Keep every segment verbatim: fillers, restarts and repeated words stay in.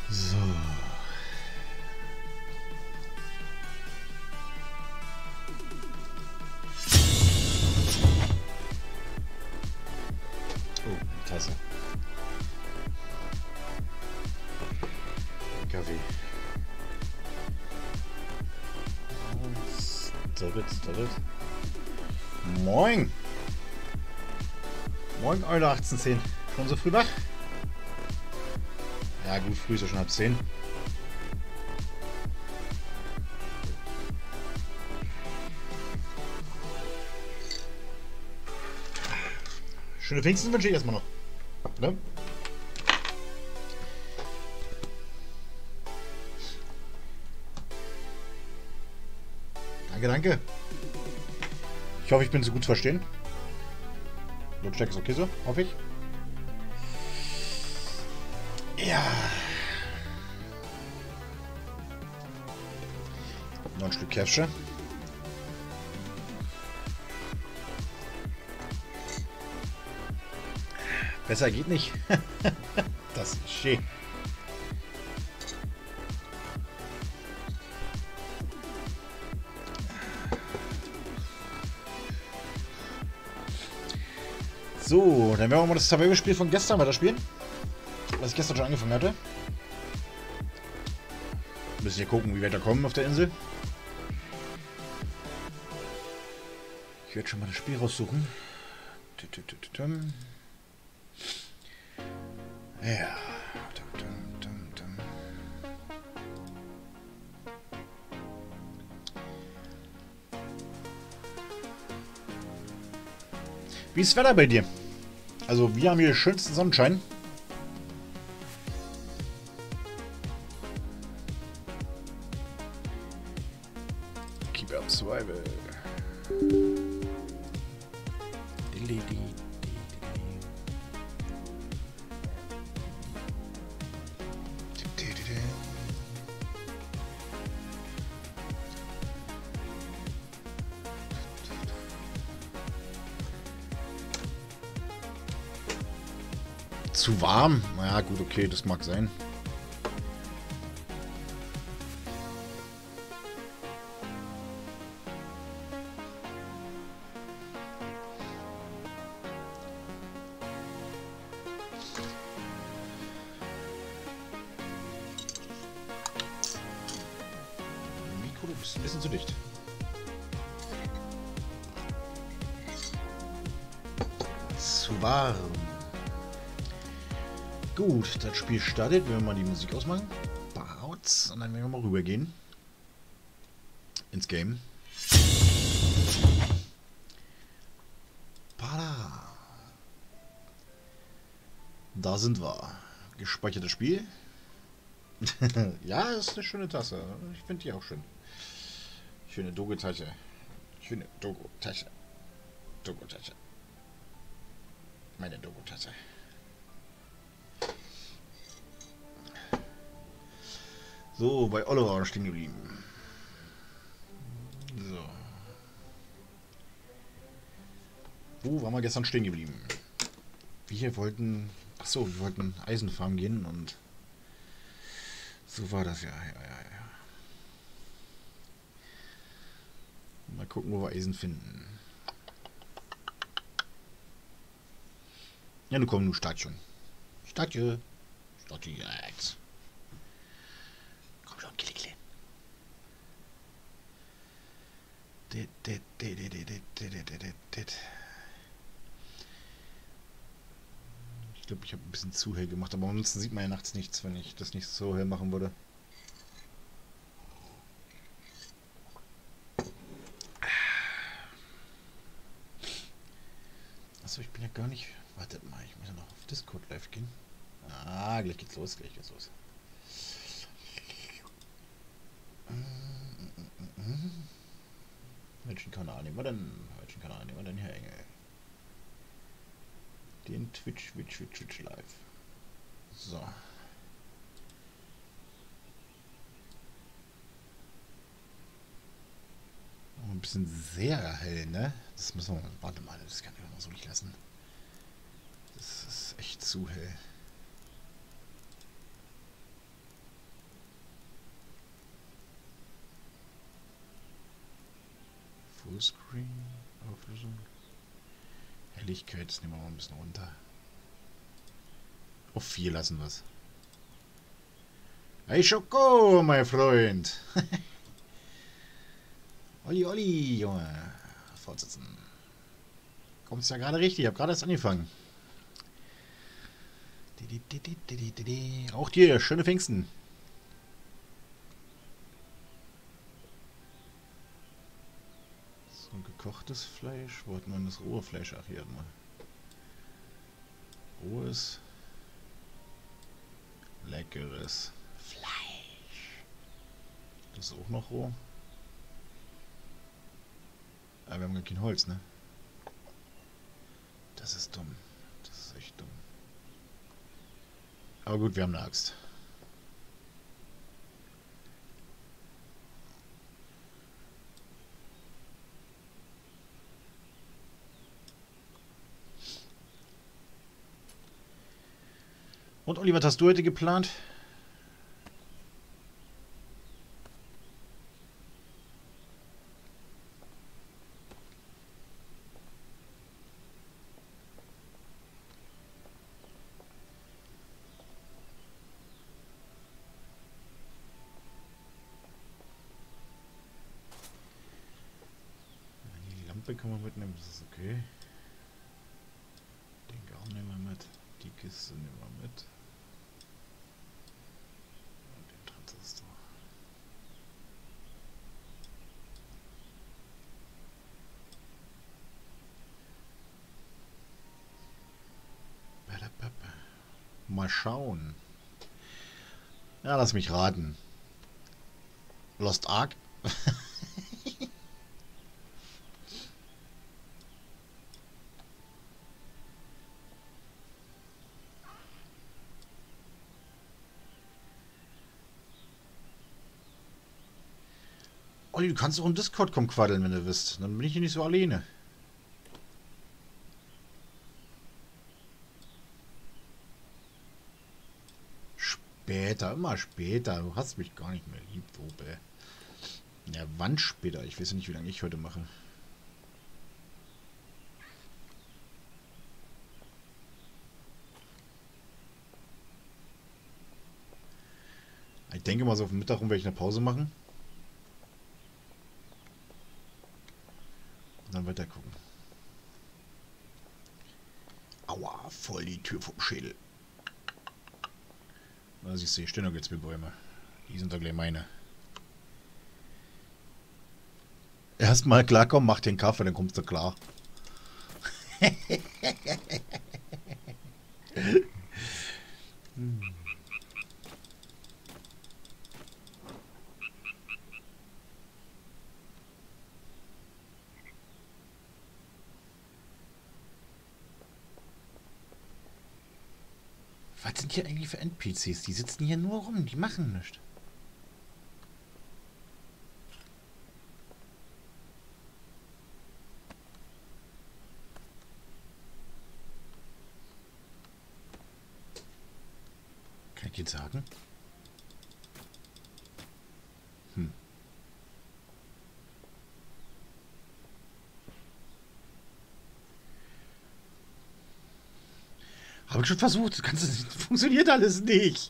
So. Oh, Tasse. Kaffee. Stollet, stollet. Moin! Moin, Eule achtzehn zehn. Schon so früh wach? Ja gut, früh ist ja schon halb zehn. Schöne Pfingsten wünsche ich erstmal noch. Ne? Danke, danke. Ich hoffe, ich bin so gut zu verstehen. Lautstärke ist okay so, hoffe ich. Ja. Noch ein Stück Käfsche. Besser geht nicht. Das ist schön. So, dann werden wir mal das Survival-Spiel von gestern weiterspielen. Was ich gestern schon angefangen hatte. Müssen hier gucken, wie wir da kommen auf der Insel. Ich werde schon mal das Spiel raussuchen. Ja. Wie ist das Wetter bei dir? Also, wir haben hier den schönsten Sonnenschein. Keep up survival. Zu warm? Na ja, gut, okay, das mag sein. Mikro, du bist ein bisschen zu dicht. Zu warm. Gut, das Spiel startet. Wenn wir mal die Musik ausmachen. Bauts. Und dann werden wir mal rübergehen. Ins Game. Pada. Da sind wir. Gespeichertes Spiel. Ja, ist eine schöne Tasse. Ich finde die auch schön. Schöne Dogo-Tasche. Schöne Dogo-Tasche. Dogo-Tasche. Meine Dogo-Tasche. So, bei Oliver stehen geblieben. So. Wo waren wir gestern stehen geblieben? Wir wollten... Achso, wir wollten Eisenfarm gehen und... So war das ja. Ja, ja, ja. Mal gucken, wo wir Eisen finden. Ja, du komm, du start schon. Starte. Starte jetzt. Komm schon, Kili, Kili. Dit, dit, dit, dit, dit, dit, dit, dit, dit. Ich glaube, ich habe ein bisschen zu hell gemacht, aber ansonsten sieht man ja nachts nichts, wenn ich das nicht so hell machen würde. Achso, ich bin ja gar nicht... Wartet mal, ich muss ja noch auf Discord live gehen. Ah, gleich geht's los, gleich geht's los. Welchen Kanal nehmen wir denn? Welchen Kanal nehmen wir denn, Herr Engel? Den Twitch, Twitch, Twitch, Twitch live. So. Ein bisschen sehr hell, ne? Das müssen wir mal... Warte mal, das kann ich doch mal so nicht lassen. Das ist echt zu hell. Fullscreen, Auflösung. Helligkeit, das nehmen wir mal ein bisschen runter. Auf vier lassen wir es. Hey Schoko, mein Freund! Olli, Olli, Junge. Fortsetzen. Kommt's ja gerade richtig, ich habe gerade erst angefangen. Auch dir, schöne Pfingsten. So ein gekochtes Fleisch. Wo hat man das rohe Fleisch? Ach, hier mal. Rohes, leckeres Fleisch. Das ist auch noch roh. Aber wir haben gar kein Holz, ne? Das ist dumm. Das ist echt dumm. Aber gut, wir haben eine Axt. Und Olli, was hast du heute geplant? Die Lampe kann man mitnehmen, das ist okay. Den Garn nehmen wir mit. Die Kiste nehmen wir mit. Und den Transistor. Mal schauen. Ja, lass mich raten. Lost Ark? Olli, du kannst auch im Discord kommen quaddeln, wenn du willst. Dann bin ich hier nicht so alleine. Später, immer später. Du hast mich gar nicht mehr lieb, Obe. Ja, wann später? Ich weiß nicht, wie lange ich heute mache. Ich denke mal, so auf den Mittag rum werde ich eine Pause machen. Und dann weiter gucken. Aua, voll die Tür vom Schädel. Da siehst du, hier stehen noch jetzt Bäume. Die sind doch gleich meine. Erstmal klarkommen, mach den Kaffee, dann kommst du klar. hm. Was sind hier eigentlich für N P Cs? Die sitzen hier nur rum, die machen nichts. Kann ich jetzt sagen? Hm. Habe ich schon versucht. Das funktioniert alles nicht.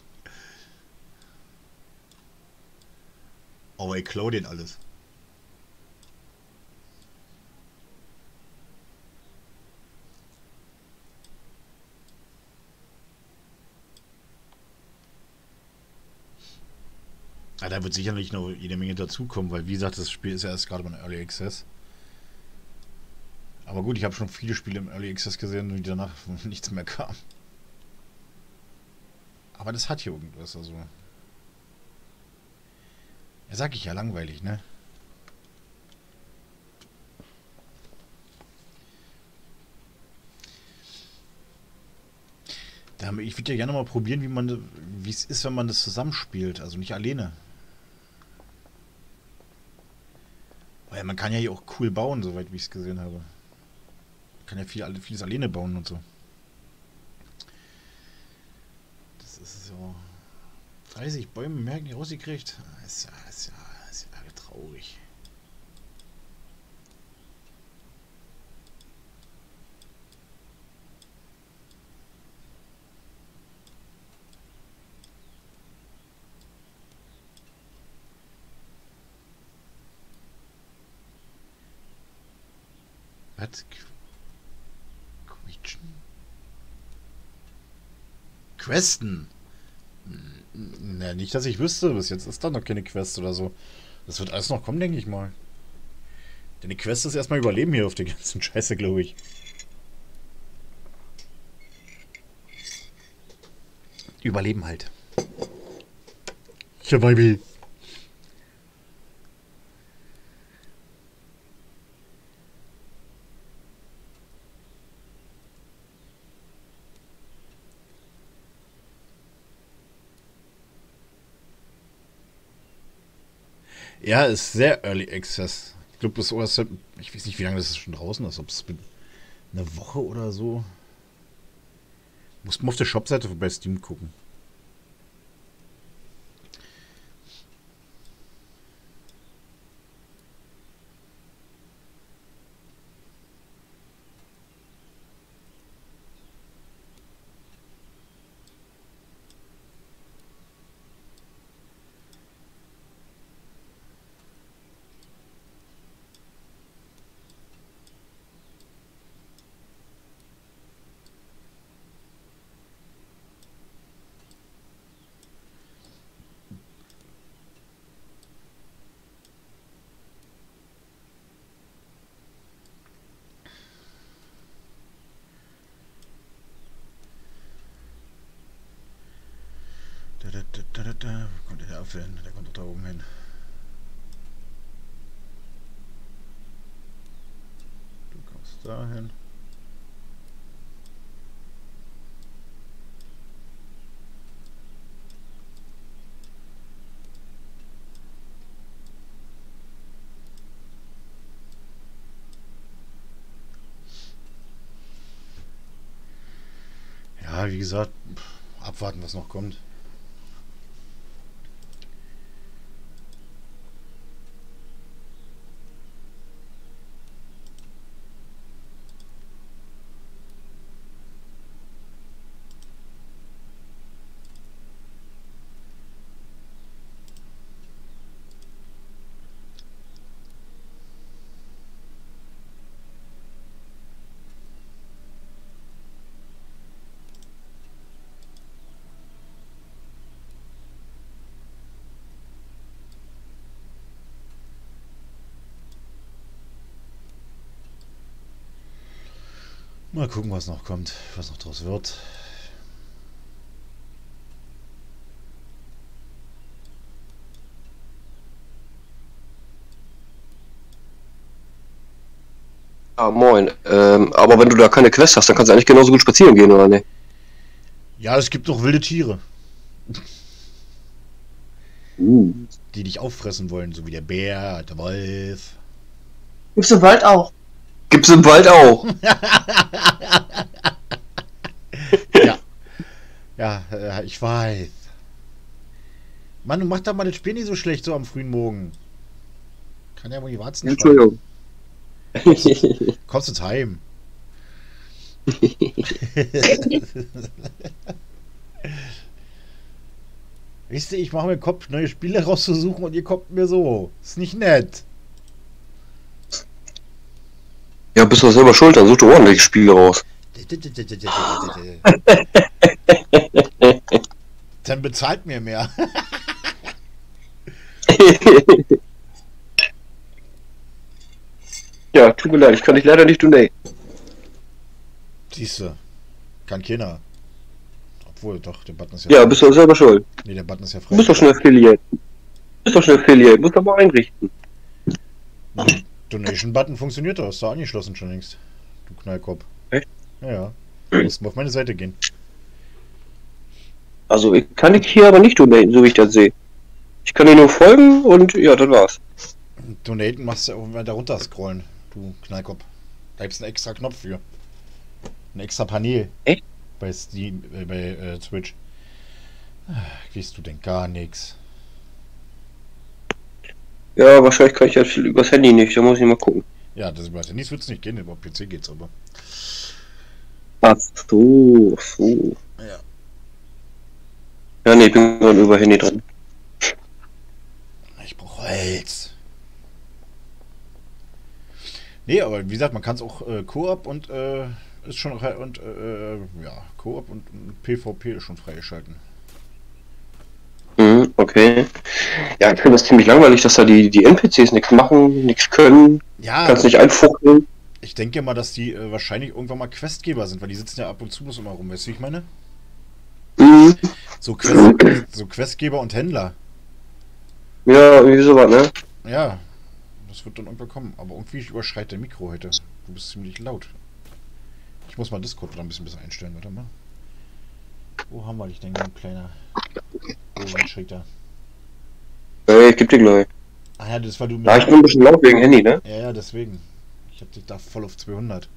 Oh, ich klau den alles. Ah, da wird sicherlich noch jede Menge dazukommen, weil wie gesagt, das Spiel ist ja erst gerade mal in Early Access. Aber gut, ich habe schon viele Spiele im Early Access gesehen, die danach nichts mehr kam. Aber das hat hier irgendwas, also. Ja, sag ich ja, langweilig, ne? Ich würde ja gerne mal probieren, wie man, wie es ist, wenn man das zusammenspielt, also nicht alleine. Weil man kann ja hier auch cool bauen, soweit wie ich es gesehen habe. Man kann ja viel, vieles alleine bauen und so. Das ist so. dreißig Bäume mehr nicht rausgekriegt. Ist ja, ist ja, ist ja traurig. Was? Quietschen? Questen? Na, nicht, dass ich wüsste. Bis jetzt ist da noch keine Quest oder so. Das wird alles noch kommen, denke ich mal. Denn die Quest ist erstmal überleben hier auf der ganzen Scheiße, glaube ich. Überleben halt. Survival. Ja, ist sehr Early Access. Ich glaube, das O S, ich weiß nicht, wie lange das schon draußen ist. Ob es eine Woche oder so. Muss man auf der Shop-Seite bei Steam gucken. Da, da, da, da, da. Wo kommt der Affe hin? Der kommt doch da oben hin. Du kommst da hin. Ja, wie gesagt, abwarten, was noch kommt. Mal gucken, was noch kommt, was noch draus wird. Ah, moin. Ähm, aber wenn du da keine Quest hast, dann kannst du eigentlich genauso gut spazieren gehen, oder nicht? Ja, es gibt doch wilde Tiere, Uh. die dich auffressen wollen, so wie der Bär, der Wolf. Gibt's im Wald auch. Gibt's im Wald auch. Ja, ja, äh, ich weiß. Mann, du machst doch mal das Spiel nicht so schlecht, so am frühen Morgen. Kann ja wohl die Warzen spannen. Entschuldigung. Kommst du heim? Wisst ihr, ich mache mir den Kopf, neue Spiele rauszusuchen und ihr kommt mir so. Ist nicht nett. Ja, bist du selber schuld, dann such dir ordentlich Spiele raus. Dann bezahlt mir mehr. Ja, tut mir leid, ich kann dich leider nicht donaten. Siehst du, kann keiner. Obwohl, doch, der Button ist ja... Ja, frei. bist du selber schuld. Nee, der Button ist ja frei. Du bist doch schon Affiliate. Du bist doch schon Affiliate, musst doch mal einrichten. Donation-Button funktioniert doch, ist da angeschlossen schon längst. Du Knallkopf. Echt? Ja, ja. Du musst mal auf meine Seite gehen. Also, ich kann dich hier aber nicht donaten, so wie ich das sehe. Ich kann dir nur folgen und ja, das war's. Donaten machst du auch weiter runter scrollen, du Knallkopf. Da gibt's einen extra Knopf für. Ein extra Panel. Echt? Bei Steam, äh, bei äh, Twitch. Ach, weißt du denn gar nichts. Ja, wahrscheinlich kann ich das viel übers Handy nicht, da muss ich mal gucken. Ja, das über Handys wird's nicht gehen, über P C geht's aber. Ach so, so. Ja. Ja, nee, ich bin gerade über Handy dran. Ich brauche Holz. Nee, aber wie gesagt, man kann es auch äh, Koop und äh, ist schon re- und äh, ja, Koop und, und PvP ist schon freigeschalten. Mhm, okay. Ja, ich finde das ziemlich langweilig, dass da die, die N P Cs nichts machen, nichts können. Ja, Kannst nicht einfuckeln. ich denke mal, dass die äh, wahrscheinlich irgendwann mal Questgeber sind, weil die sitzen ja ab und zu bloß immer rum, weißt du, wie ich meine? Mhm. So, Quest, so Questgeber und Händler. Ja, irgendwie sowas, ne? Ja, das wird dann irgendwann kommen. Aber irgendwie überschreit der Mikro heute. Du bist ziemlich laut. Ich muss mal Discord wieder ein bisschen besser einstellen, warte mal. Wo haben wir dich denn, du kleiner Rosenschritter? Ey, ich geb dir gleich. Ah ja, das war du mit. Ja, ich bin ein bisschen laut wegen Handy, ne? Ja, ja, deswegen. Ich hab dich da voll auf zweihundert.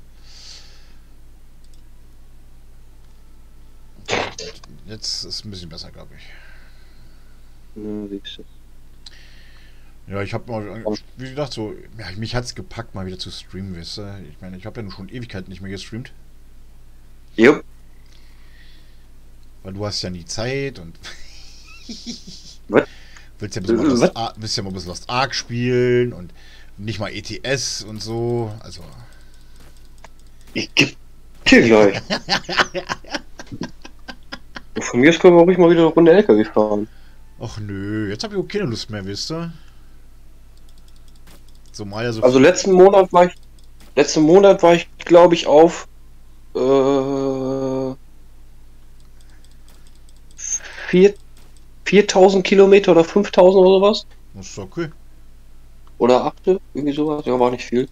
Jetzt ist es ein bisschen besser, glaube ich. Ja, siehst du. Ja, ich habe mal, wie gesagt, so, ja, mich hat's gepackt, mal wieder zu streamen, weißt du? Ich meine, ich habe ja nun schon Ewigkeiten nicht mehr gestreamt, Jupp. weil du hast ja nie Zeit und Was? willst ja ein bisschen mal Äh, Lost was? Ark, willst ja mal ein bisschen Lost Ark spielen und nicht mal E T S und so, also. Ich geb dir gleich. Von mir aus können wir auch ruhig mal wieder eine Runde L K W fahren. Ach nö, jetzt habe ich auch keine Lust mehr, wisst ihr? So mal ja so. Also letzten Monat war ich, letzten Monat war ich, glaube ich, auf äh, vier, viertausend Kilometer oder fünftausend oder sowas. Das ist okay. Oder achte, irgendwie sowas. Ja, war nicht viel.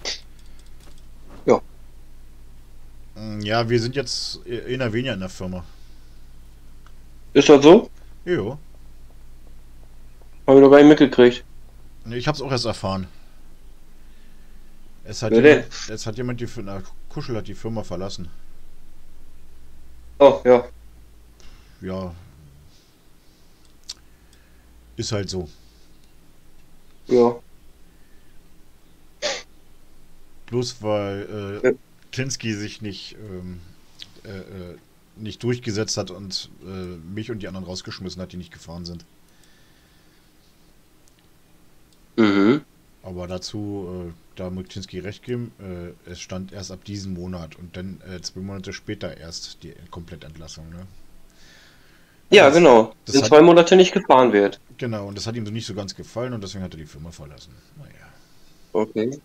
Mm, ja, wir sind jetzt einer weniger in der Firma. Ist das so? Jo. Hab ich noch gar nicht mitgekriegt. Nee, ich hab's auch erst erfahren. Es hat, Wer jemand, es hat jemand die Fir- na, Kuschel hat die Firma verlassen. Oh, ja. Ja. Ist halt so. Ja. Bloß weil äh, Ja. Klinski sich nicht, ähm, äh, äh, nicht durchgesetzt hat und äh, mich und die anderen rausgeschmissen hat, die nicht gefahren sind. Mhm. Aber dazu, äh, da muss Klinski recht geben, äh, es stand erst ab diesem Monat und dann äh, zwei Monate später erst die Komplettentlassung. Ne? Ja, Das- genau. das In hat- zwei Monate nicht gefahren wird. Genau, und das hat ihm so nicht so ganz gefallen und deswegen hat er die Firma verlassen. Naja. Okay.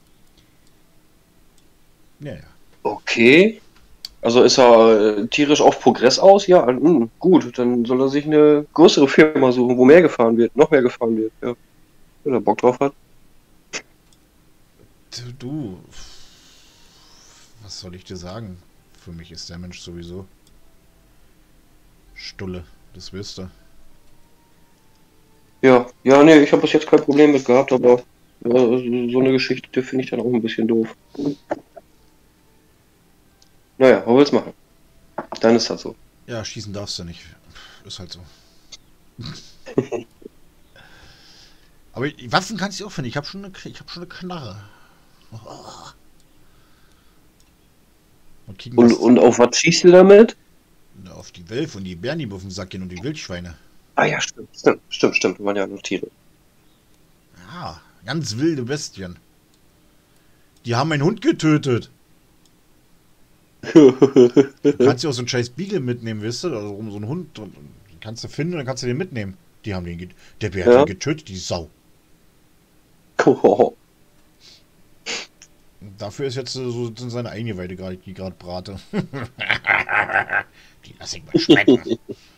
Ja, ja. Okay. Also ist er äh, tierisch auf Progress aus? Ja, mh, gut. Dann soll er sich eine größere Firma suchen, wo mehr gefahren wird, noch mehr gefahren wird. Ja. Wenn er Bock drauf hat. Du, du, was soll ich dir sagen? Für mich ist der Mensch sowieso Stulle, das wirst du. Ja, ja, nee, ich habe bis jetzt kein Problem mit gehabt, aber ja, so eine Geschichte finde ich dann auch ein bisschen doof. Naja, was willst du machen? Dann ist das so. Ja, schießen darfst du nicht. Ist halt so. Aber die Waffen kannst du auch finden. Ich habe schon eine, ich habe schon eine Knarre. Und kriegen Und, was und auf was schießt du damit? auf die Wölfe und die Bären, die auf den Sack gehen und die Wildschweine. Ah ja, stimmt, stimmt, stimmt, stimmt. Wir waren ja nur Tiere. Ja, ganz wilde Bestien. Die haben meinen Hund getötet. Du kannst ja auch so einen scheiß Beagle mitnehmen, weißt du? Also so einen Hund. Und, und den kannst du finden und dann kannst du den mitnehmen. Die haben den get Der Bär hat Ja. den getötet, die Sau. Oh, Und dafür ist jetzt so sind seine Eingeweide gerade, die gerade brate. Die lass ich mal schmecken.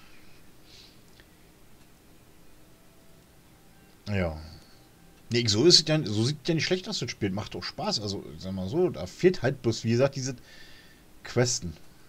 Ja. Nee, so ist es ja, so sieht ja nicht schlecht aus, das Spiel. Macht auch Spaß. Also, sag mal so, da fehlt halt bloß, wie gesagt, diese Questen.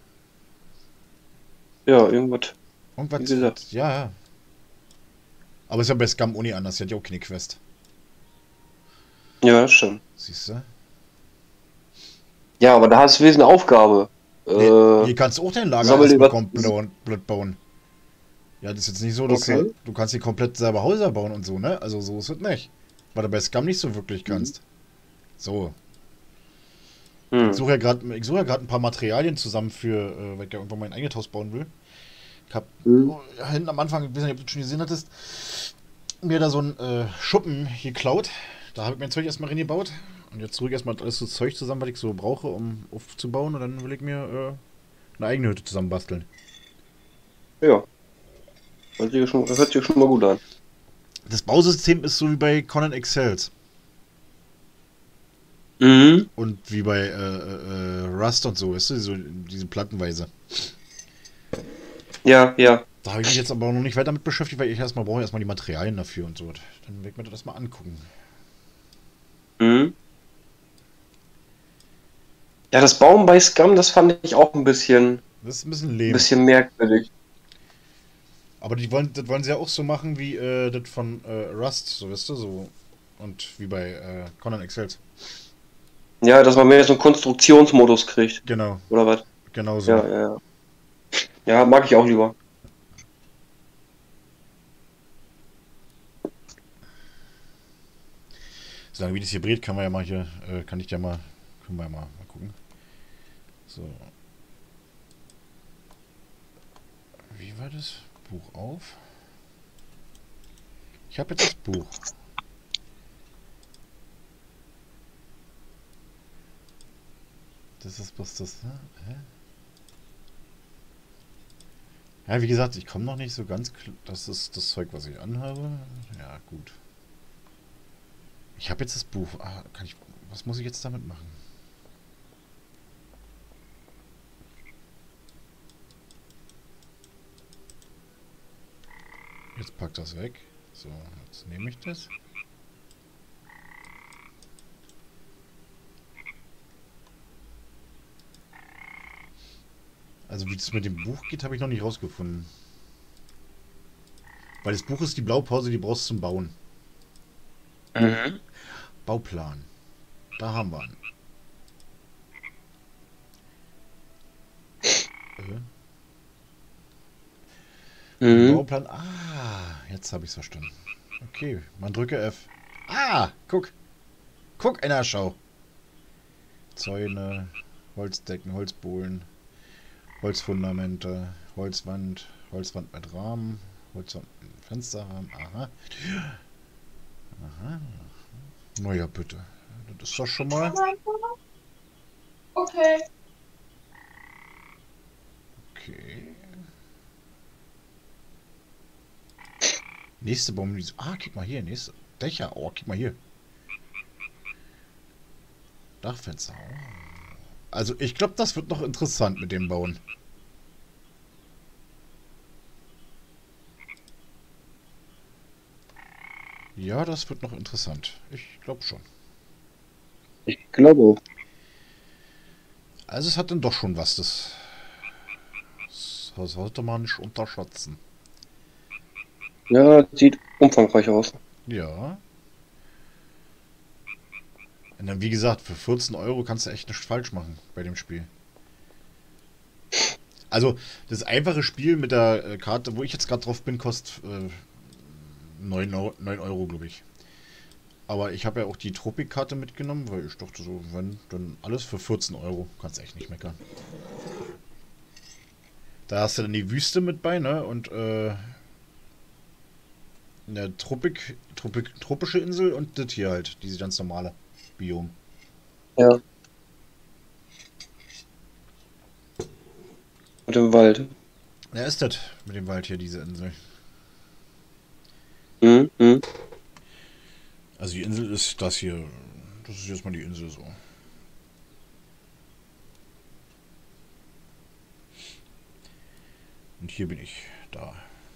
ja, irgendwas. Irgendwas. Wie gesagt. Ja, ja. Aber ist ja bei Scum Uni anders, die hat ja auch keine Quest. Ja, das stimmt. Siehst du? Ja, aber da hast du eine Aufgabe. Nee, Äh, hier kannst du auch dein Lager sammel erstmal dir was- komplett blöd bauen. Ja, das ist jetzt nicht so, dass Okay. du, du kannst hier komplett selber Häuser bauen und so, ne? Also so ist es nicht. Weil du bei Scum nicht so wirklich kannst. So. hm. Ich suche ja gerade ich suche ja gerade ein paar Materialien zusammen für, äh, weil ich ja irgendwann mein eigenes Haus bauen will. Ich hab Hm. oh, ja, hinten am Anfang, ich weiß nicht, ob du das schon gesehen hattest, mir da so einen äh, Schuppen geklaut. Da habe ich mein Zeug erstmal reingebaut. Und jetzt zurück erstmal alles so Zeug zusammen, was ich so brauche, um aufzubauen. Und dann will ich mir äh, eine eigene Hütte zusammen basteln. Ja. Hört sich schon, hört sich schon mal gut an. Das Bausystem ist so wie bei Conan Exiles. Mhm. Und wie bei äh, äh, Rust und so, weißt du, so diese Plattenweise. Ja, ja. Da habe ich mich jetzt aber noch nicht weiter mit beschäftigt, weil ich erstmal brauche erstmal die Materialien dafür und so. Dann werde ich mir das mal angucken. Mhm. Ja, das Bauen bei Scum, das fand ich auch ein bisschen, Das ist ein bisschen ein lehm. bisschen merkwürdig. Aber die wollen, das wollen sie ja auch so machen wie äh, das von äh, Rust, so weißt du, so. Und wie bei äh, Conan Exiles. Ja, dass man mehr so einen Konstruktionsmodus kriegt. Genau, Oder was? genau so. Ja, ja, ja. Ja, mag ich auch lieber. Solange wie das hier brät, kann man ja mal hier, äh, kann ich ja mal, können wir ja mal, mal gucken. So. Wie war das? Buch auf. Ich habe jetzt das Buch. Das ist bloß das, ne? Hä? Ja, wie gesagt, ich komme noch nicht so ganz klar. Das ist das Zeug, was ich anhabe. Ja, gut. Ich habe jetzt das Buch. Ah, kann ich, was muss ich jetzt damit machen? Jetzt packt das weg. So, jetzt nehme ich das. Also wie das mit dem Buch geht, habe ich noch nicht rausgefunden. Weil das Buch ist die Blaupause, die brauchst du zum Bauen. Mhm. Bauplan. Da haben wir ihn. Äh. Mhm. Bauplan. Ah, jetzt habe ich es verstanden. Okay, man drücke F. Ah, guck. Guck, einer Schau. Zäune, Holzdecken, Holzbohlen, Holzfundamente, Holzwand, Holzwand mit Rahmen, Holzwand mit Fensterrahmen. Aha. Aha. Naja, bitte. Das ist doch schon mal. Okay. Okay. Nächste Baumwiese. Ah, guck mal hier. Nächste Dächer. Oh, guck mal hier. Dachfenster. Oh. Also, ich glaube, das wird noch interessant mit dem Bauen. Ja, das wird noch interessant. Ich glaube schon. Ich glaube auch. Also, es hat dann doch schon was. Das, das sollte man nicht unterschätzen. Ja, sieht umfangreich aus. Ja. Und dann, wie gesagt, für vierzehn Euro kannst du echt nichts falsch machen bei dem Spiel. Also, das einfache Spiel mit der äh, Karte, wo ich jetzt gerade drauf bin, kostet äh, neun Euro, glaube ich. Aber ich habe ja auch die Tropik-Karte mitgenommen, weil ich dachte so, wenn, dann alles für vierzehn Euro. Kannst echt nicht meckern. Da hast du dann die Wüste mit bei, ne? Und, äh, eine Tropik, Tropik, tropische Insel und das hier halt, diese ganz normale Biom. Ja. Mit dem Wald. Ja, ist das mit dem Wald hier, diese Insel. Mhm. Mhm. Also die Insel ist das hier. Das ist jetzt mal die Insel so. Und hier bin ich. Da.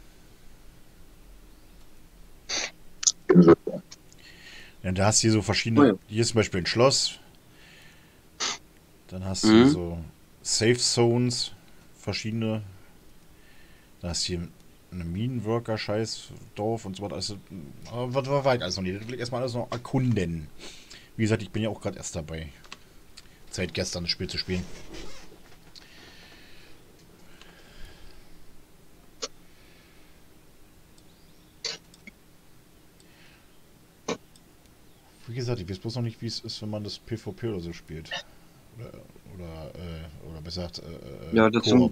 Ja, da hast du hier so verschiedene. Oh ja. Hier ist zum Beispiel ein Schloss. Dann hast Mhm. du so Safe Zones. Verschiedene. Da hast du hier eine Minenworker-Scheiß-Dorf und so weiter. Also, aber was war weit alles noch nicht. Das will ich erstmal alles noch erkunden. Wie gesagt, ich bin ja auch gerade erst dabei. Seit gestern das Spiel zu spielen. Wie gesagt, ich weiß bloß noch nicht, wie es ist, wenn man das PvP oder so spielt. Oder, oder, äh, oder besser gesagt, äh, Ja, das Koop.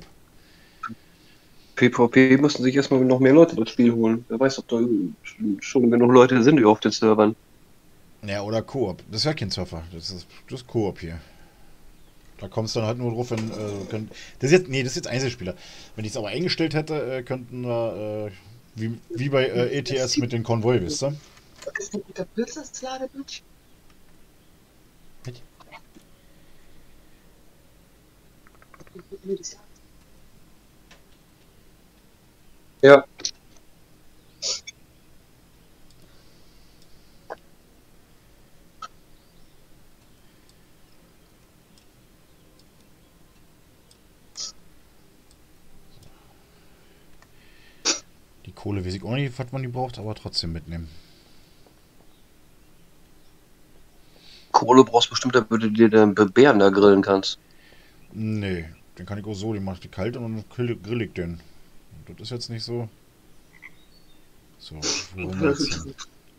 PvP müssen sich erstmal noch mehr Leute das Spiel holen. Wer weiß, ob da schon genug Leute sind auf den Servern. Ja, oder Koop. Das ist ja kein Surfer. Das ist, das ist Koop hier. Da kommst du dann halt nur drauf, wenn. Äh, könnt, das ist jetzt. Nee, das ist jetzt Einzelspieler. Wenn ich es aber eingestellt hätte, äh, könnten wir. Äh, wie, wie bei äh, E T S mit den Konvoi, wisst ihr? Ist das mit der Pilzesladebildschirm? Ja. Die Kohle weiß ich auch nicht, was man die braucht, aber trotzdem mitnehmen. Kohle brauchst bestimmt, damit du dir den Bären da grillen kannst. Nee, den kann ich auch so, den mach ich die kalt und dann grill, grill ich den. Das ist jetzt nicht so. So, wo wollen wir jetzt hin?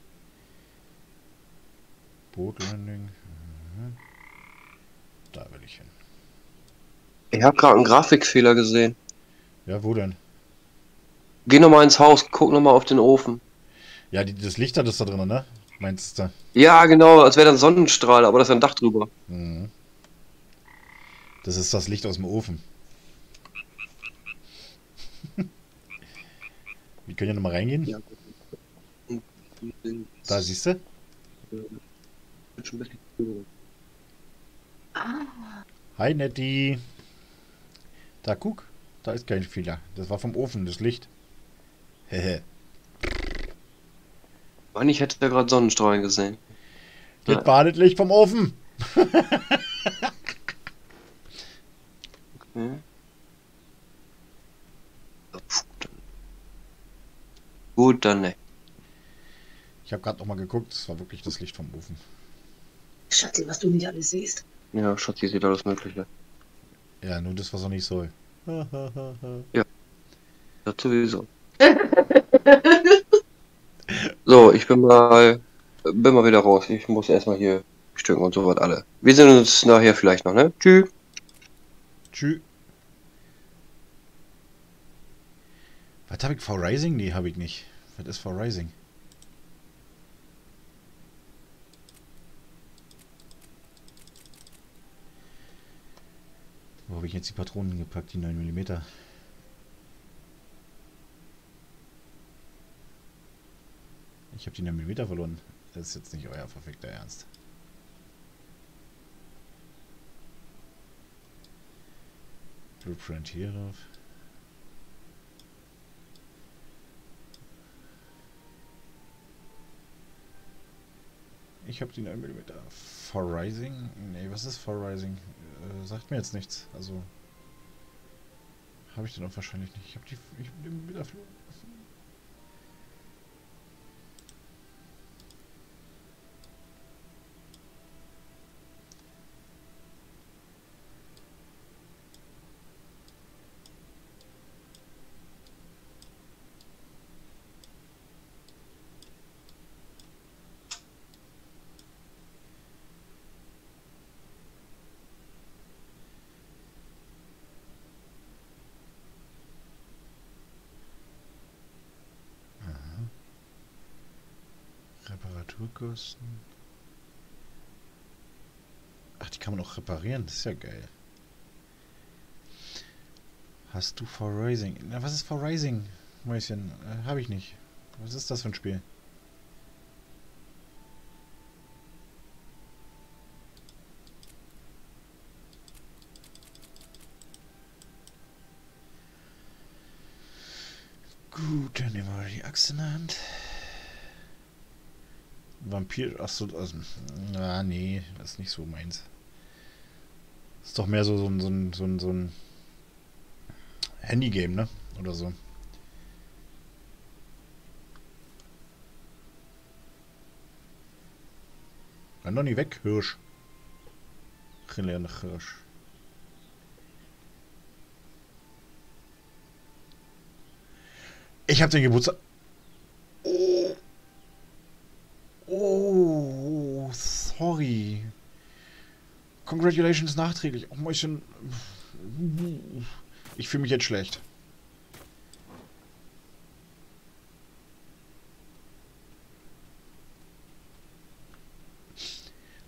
Bootlanding. Mhm. Da will ich hin. Ich habe gerade einen Grafikfehler gesehen. Ja, wo denn? Geh nochmal ins Haus, guck nochmal auf den Ofen. Ja, die, das Licht hat es da drin, ne? Meinst du? Ja, genau, als wäre da ein Sonnenstrahl, aber da ist ein Dach drüber. Mhm. Das ist das Licht aus dem Ofen. Wir können ja nochmal reingehen. Ja. Da siehst du. Hi Nettie. Da guck. Da ist kein Fehler. Das war vom Ofen, das Licht. Hehe. Mann, ich hätte da gerade Sonnenstrahlen gesehen. Das Ja. war das Licht vom Ofen. Okay. Gut, dann ne. Ich habe gerade noch mal geguckt. Das war wirklich das Licht vom Ofen. Schatzi, was du nicht alles siehst. Ja, Schatzi sieht alles Mögliche. Ja, nur das, was er nicht soll. Das sowieso. So, ich bin mal, bin mal wieder raus. Ich muss erstmal hier stücken und so was alle. Wir sehen uns nachher vielleicht noch, ne? Tschüss. Tschüss. Was habe ich? V-Rising? Nee, habe ich nicht. Was ist V-Rising? Wo habe ich jetzt die Patronen gepackt? Die neun Millimeter. Ich habe die neun Millimeter verloren. Das ist jetzt nicht euer verfickter Ernst. Blueprint hier drauf. Ich habe die neun Millimeter. V-Rising? Nee, was ist V-Rising? Äh, sagt mir jetzt nichts. Also. Habe ich den auch wahrscheinlich nicht. Ich habe die. Ich hab den wieder verloren. Reparaturkosten. Ach, die kann man auch reparieren. Das ist ja geil. Hast du V-Rising? Na, was ist V-Rising? Mäuschen, äh, habe ich nicht. Was ist das für ein Spiel? Gut, dann nehmen wir die Axt in der Hand. Vampir, achso, also, ah, nee, das ist nicht so meins. Das ist doch mehr so, so, ein- so, ein- so, ein- so ein Handygame, ne? Oder so. Renn doch nicht weg, Hirsch. Renn Hirsch. Ich hab den Geburtstag. Oh. Oh, sorry. Congratulations nachträglich. Oh, Mäuschen. Ich fühle mich jetzt schlecht.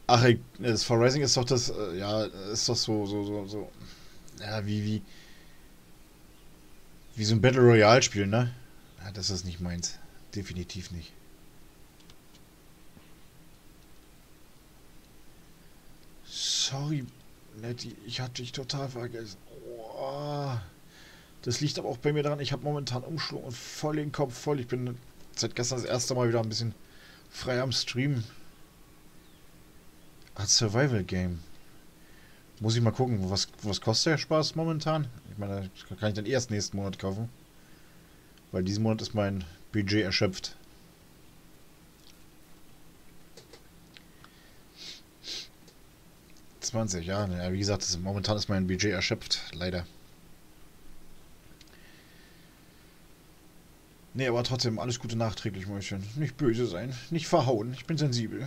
Ach, ich- das For Rising ist doch das, äh, ja, ist doch so, so, so, so, ja, wie, wie, wie so ein Battle Royale Spiel, ne? Ja, das ist nicht meins. Definitiv nicht. Sorry, Nettie, ich hatte dich total vergessen. Oh, das liegt aber auch bei mir daran, ich habe momentan Umschwung und voll den Kopf voll. Ich bin seit gestern das erste Mal wieder ein bisschen frei am Stream. Als Survival Game. Muss ich mal gucken, was, was kostet der Spaß momentan? Ich meine, das kann ich dann erst nächsten Monat kaufen. Weil diesen Monat ist mein Budget erschöpft. zwanzig, ja. Ja, wie gesagt, das, momentan ist mein Budget erschöpft. Leider. Nee, aber trotzdem alles Gute nachträglich, Mäuschen. Nicht böse sein. Nicht verhauen. Ich bin sensibel.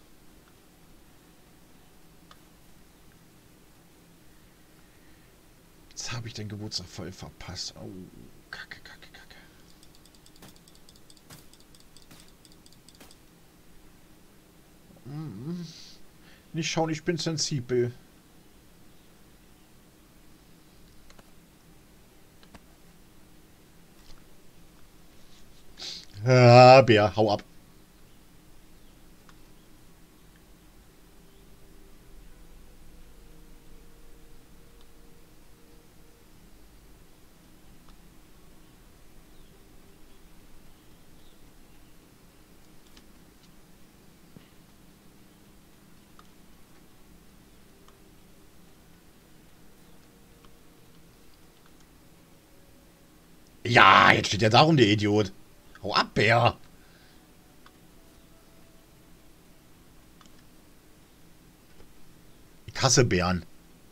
Jetzt habe ich den Geburtstag voll verpasst. Oh, kacke, kacke, kacke. Mm, Nicht schauen, ich bin sensibel. Ah, Bär, hau ab. Ja, jetzt steht ja darum, der Idiot. Hau ab, Bär. Ich hasse Bären.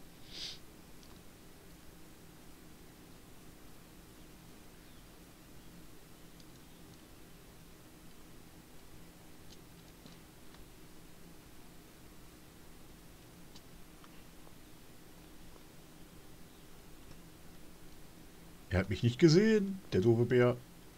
Er hat mich nicht gesehen, der doofe Bär.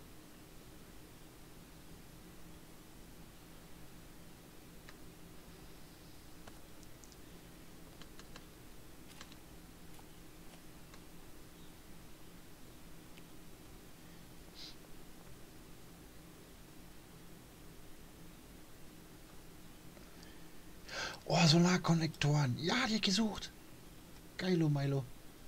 Oh, Solarkonnektoren. Ja, die gesucht. Geilo, Milo.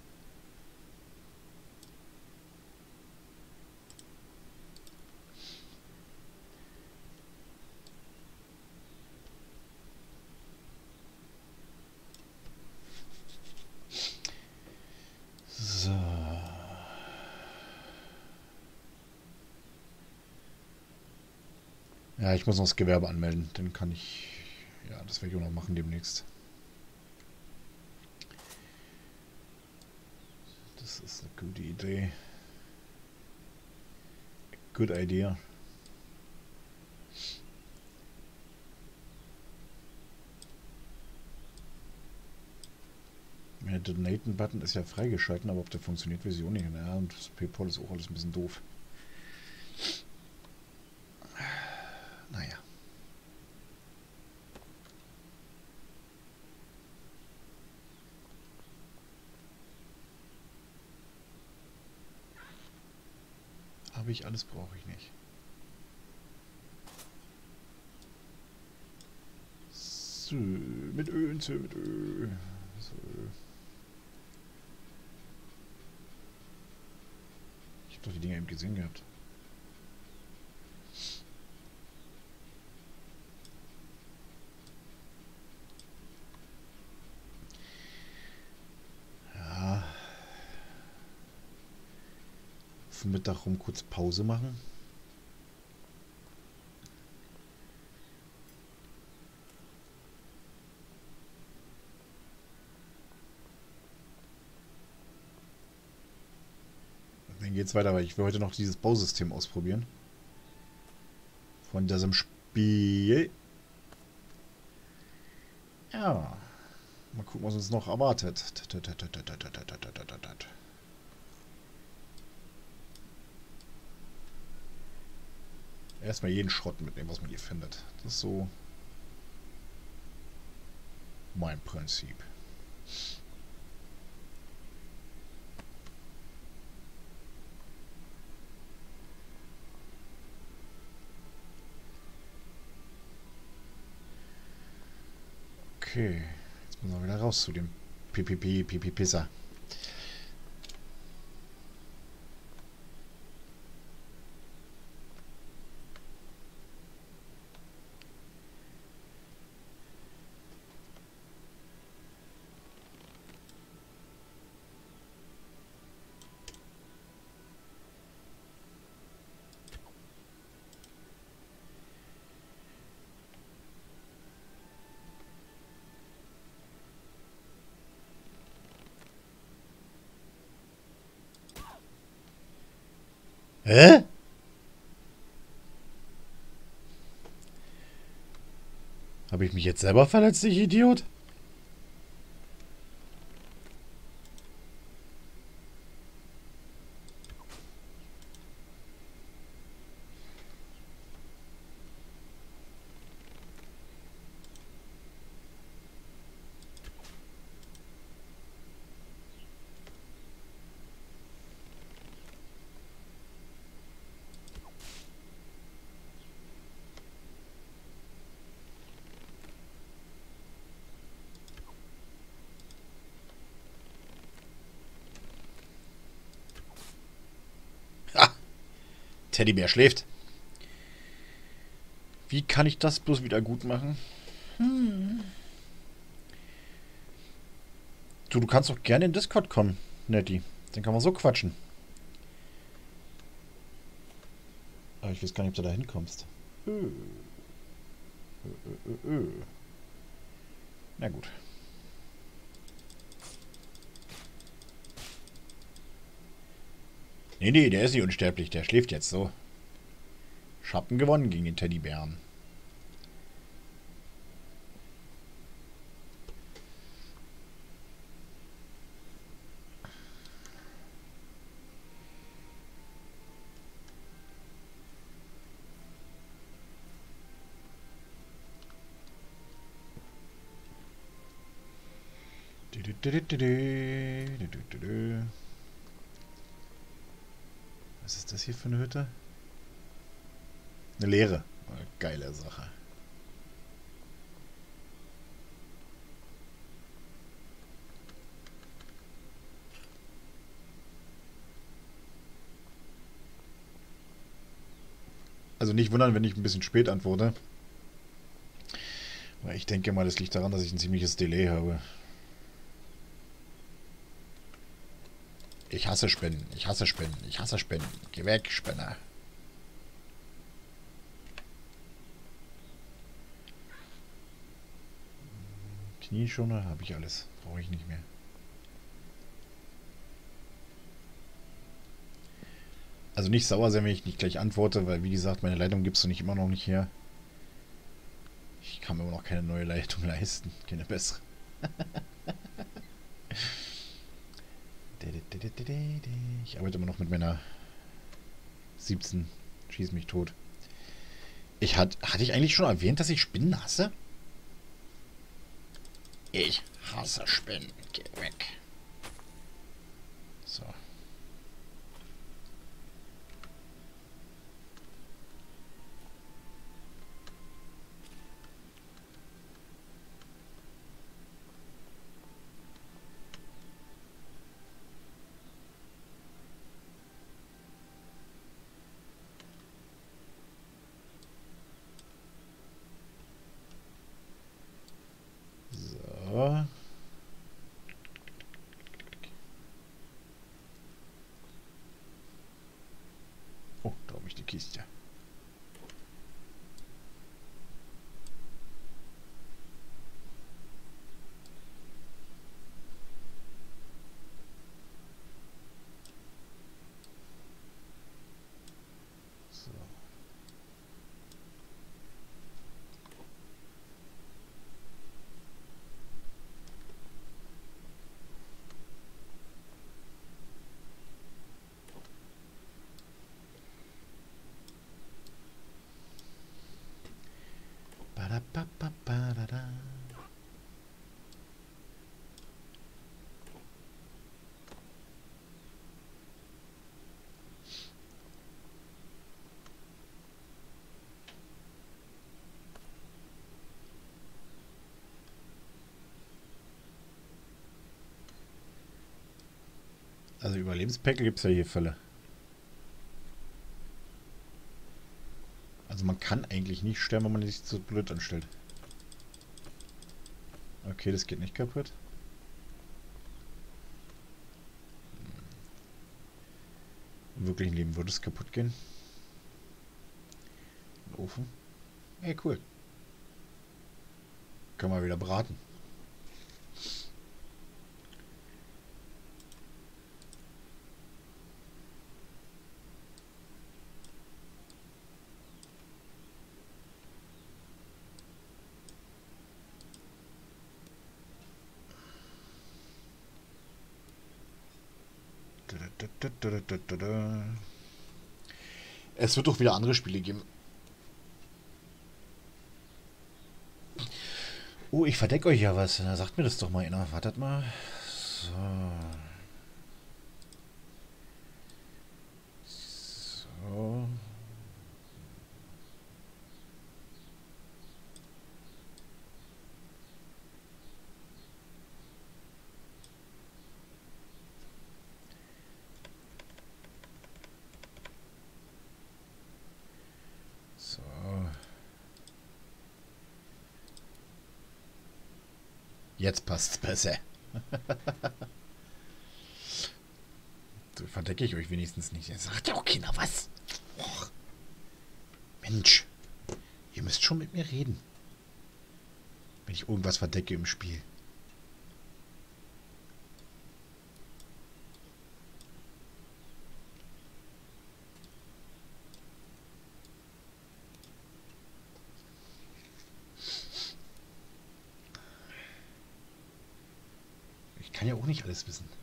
So. Ja, ich muss noch das Gewerbe anmelden. Dann kann ich... Ja, das werde ich auch noch machen demnächst. Das ist eine gute Idee. Good idea. Der Donaten-Button ist ja freigeschalten, aber ob der funktioniert, weiß ich auch nicht. Ja, und das PayPal ist auch alles ein bisschen doof. Naja. Habe ich alles, brauche ich nicht. So, mit Öl, so, mit Öl. So. Ich habe doch die Dinger eben gesehen gehabt. Ja. Auf dem Mittag rum kurz Pause machen. Dann geht's weiter, weil ich will heute noch dieses Bausystem ausprobieren. Von diesem Spiel. Ja. Mal gucken, was uns noch erwartet. Erstmal jeden Schrott mitnehmen, was man hier findet. Das ist so. mein Prinzip. Okay, jetzt müssen wir wieder raus zu dem Pipipi, Pipi-Pisser. Hä? Habe ich mich jetzt selber verletzt, ich Idiot? Teddybär schläft. Wie kann ich das bloß wieder gut machen? Hm. Du, du kannst doch gerne in Discord kommen, Nettie. Dann kann man so quatschen. Aber ich weiß gar nicht, ob du da hinkommst. Ö. Ö, ö, ö. Na gut. Nee, nee, der ist nicht unsterblich. Der schläft jetzt so. Schatten gewonnen gegen den Teddybären. Was ist das hier für eine Hütte? Eine leere. Geile Sache. Also nicht wundern, wenn ich ein bisschen spät antworte. Weil ich denke mal, das liegt daran, dass ich ein ziemliches Delay habe. Ich hasse Spinnen. Ich hasse Spinnen. Ich hasse Spinnen. Geh weg, Spinner. Knieschoner habe ich alles. Brauche ich nicht mehr. Also nicht sauer sein, wenn ich nicht gleich antworte, weil wie gesagt, meine Leitung gibst du nicht immer noch nicht her. Ich kann mir immer noch keine neue Leitung leisten. Keine bessere. Ich arbeite immer noch mit meiner siebzehn. Schieß mich tot. Ich hat, hatte ich eigentlich schon erwähnt, dass ich Spinnen hasse? Ich hasse Spinnen. Geh weg. So. So. Oh, da habe ich die Kiste. So. Also Überlebenspäckle gibt es ja hier Fälle. Also man kann eigentlich nicht sterben, wenn man sich zu blöd anstellt. Okay, das geht nicht kaputt. Im wirklichen Leben würde es kaputt gehen. Ein Ofen. Hey, cool. Können wir wieder braten. Es wird doch wieder andere Spiele geben. Oh, ich verdecke euch ja was. Na, sagt mir das doch mal einer. Wartet mal. So. So. So. Jetzt passt's besser. So verdecke ich euch wenigstens nicht. Jetzt sagt ja auch keiner was. Och. Mensch. Ihr müsst schon mit mir reden. Wenn ich irgendwas verdecke im Spiel. Ich kann ja auch nicht alles wissen.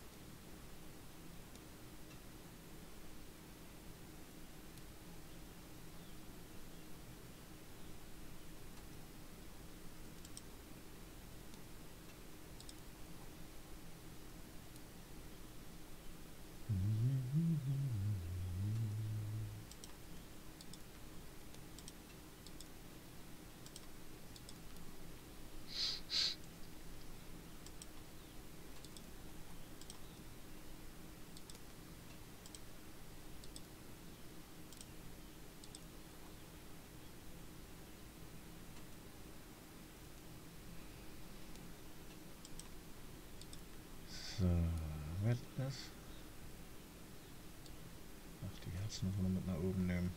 So, wird das? Ach, die Herzen müssen wir noch mit nach oben nehmen.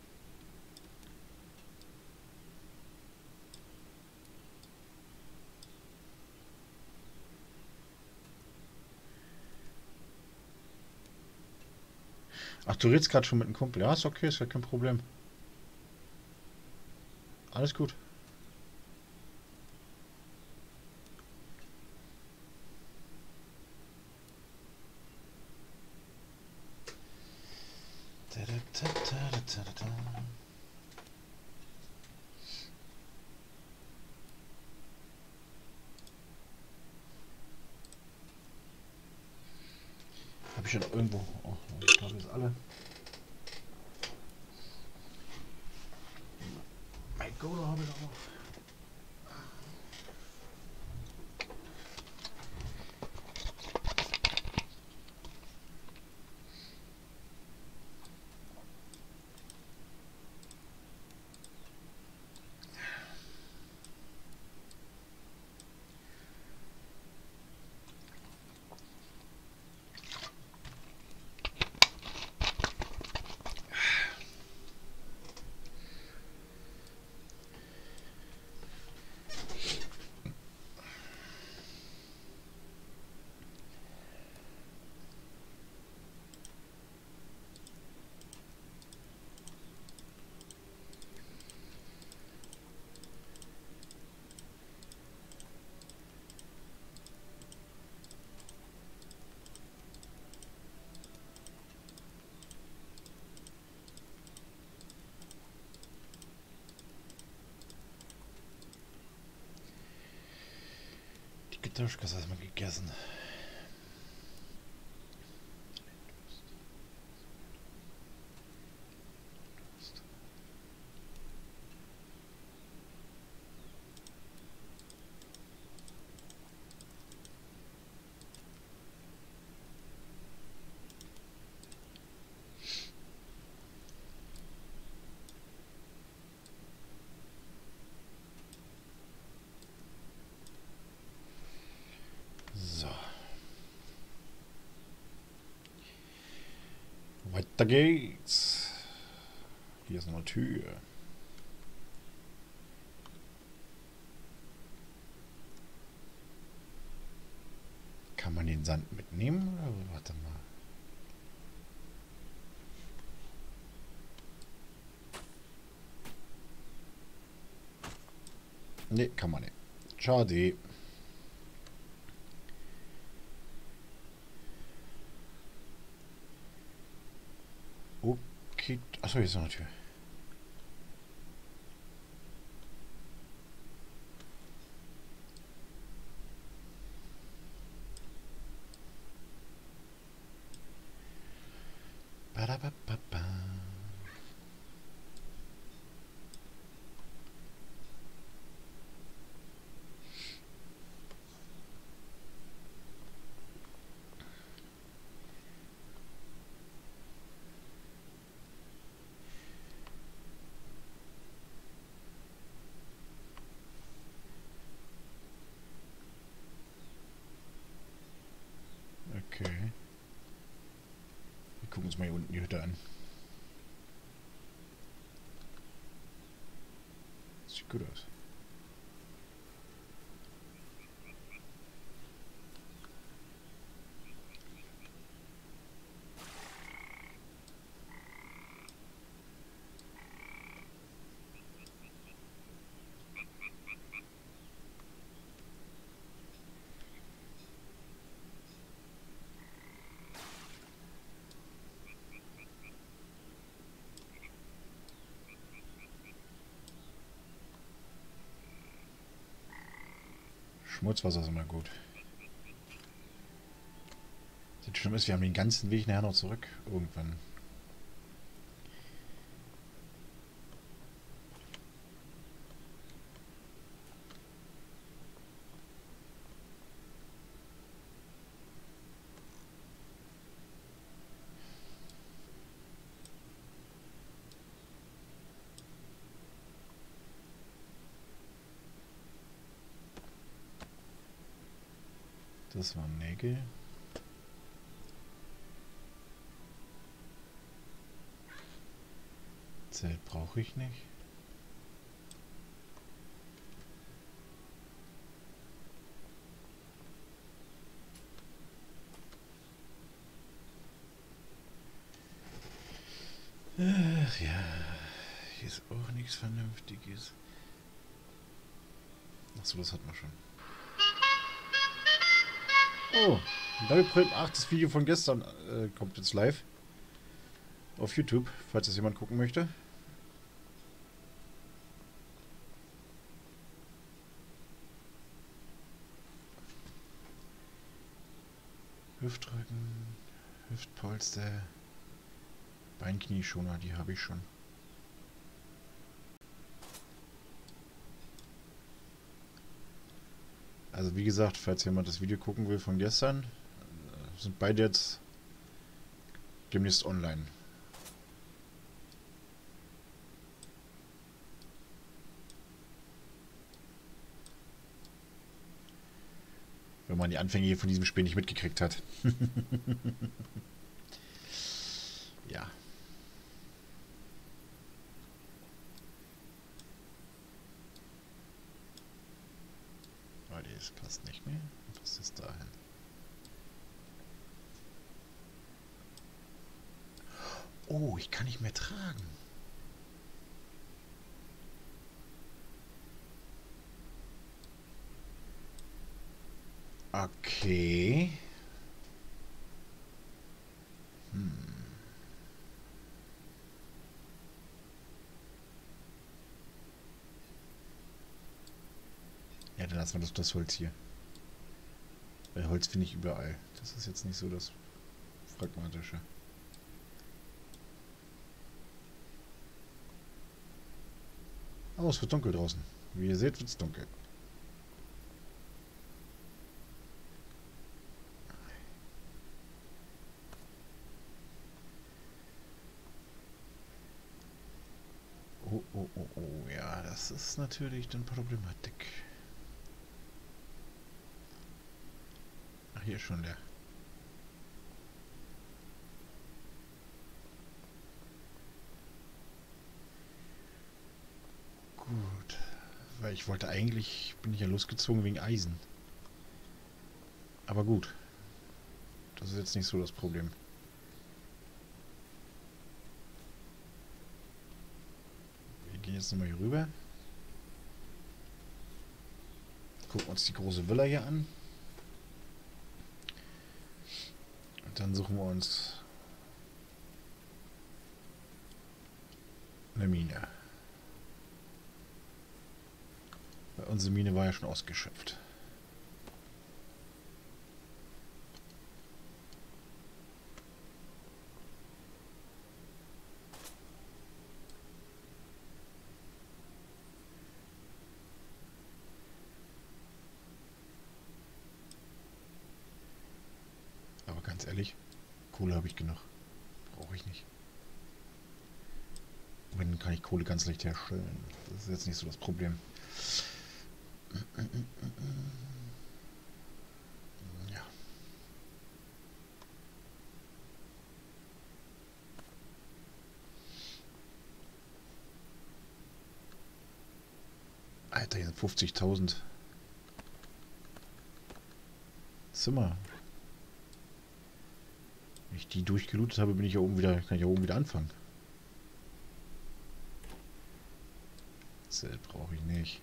Ach, du redest gerade schon mit einem Kumpel. Ja, ist okay, ist ja kein Problem. Alles gut. Habe ich ja noch irgendwo. Oh, ich glaube, jetzt alle. Mein Godo habe ich noch. Kartuschkas erstmal gegessen. Weiter geht's. Hier ist noch eine Tür. Kann man den Sand mitnehmen? Oder warte mal. Ne, kann man nicht. Schade. Okay. Achso, hier ist noch eine Tür. Ba-da-ba-ba-ba. Okay. Wir gucken uns mal hier unten die Hütte an. Sieht gut aus. Schmutzwasser ist immer gut. Das Schlimme ist, wir haben den ganzen Weg nachher noch zurück. Irgendwann. Das waren Nägel. Zelt brauche ich nicht. Ach ja, hier ist auch nichts Vernünftiges. Achso, das hat man schon. Oh, Double Prep, ach, das Video von gestern äh, kommt jetzt live auf YouTube, falls das jemand gucken möchte. Hüftrücken, Hüftpolster, Beinknieschoner, die habe ich schon. Also wie gesagt, falls jemand das Video gucken will von gestern, sind beide jetzt demnächst online. Wenn man die Anfänge hier von diesem Spiel nicht mitgekriegt hat. Ja. Das passt nicht mehr. Was ist dahin? Oh, ich kann nicht mehr tragen. Okay. Hm. Ja, dann lassen wir das, das Holz hier. Weil Holz finde ich überall. Das ist jetzt nicht so das Pragmatische. Oh, es wird dunkel draußen. Wie ihr seht, wird es dunkel. Oh, oh, oh, oh, ja, das ist natürlich dann Problematik. Ach, hier ist schon leer. ich wollte eigentlich, bin ich ja losgezogen wegen Eisen. Aber gut. Das ist jetzt nicht so das Problem. Wir gehen jetzt nochmal hier rüber. Gucken uns die große Villa hier an. Und dann suchen wir uns eine Mine. Weil unsere Mine war ja schon ausgeschöpft. Aber ganz ehrlich, Kohle habe ich genug. Brauche ich nicht. Wenn, kann ich Kohle ganz leicht herstellen. Das ist jetzt nicht so das Problem. Ja. Alter, hier sind fünfzigtausend Zimmer. Wenn ich die durchgelootet habe, bin ich ja oben wieder, kann ich ja oben wieder anfangen. Zelt brauche ich nicht.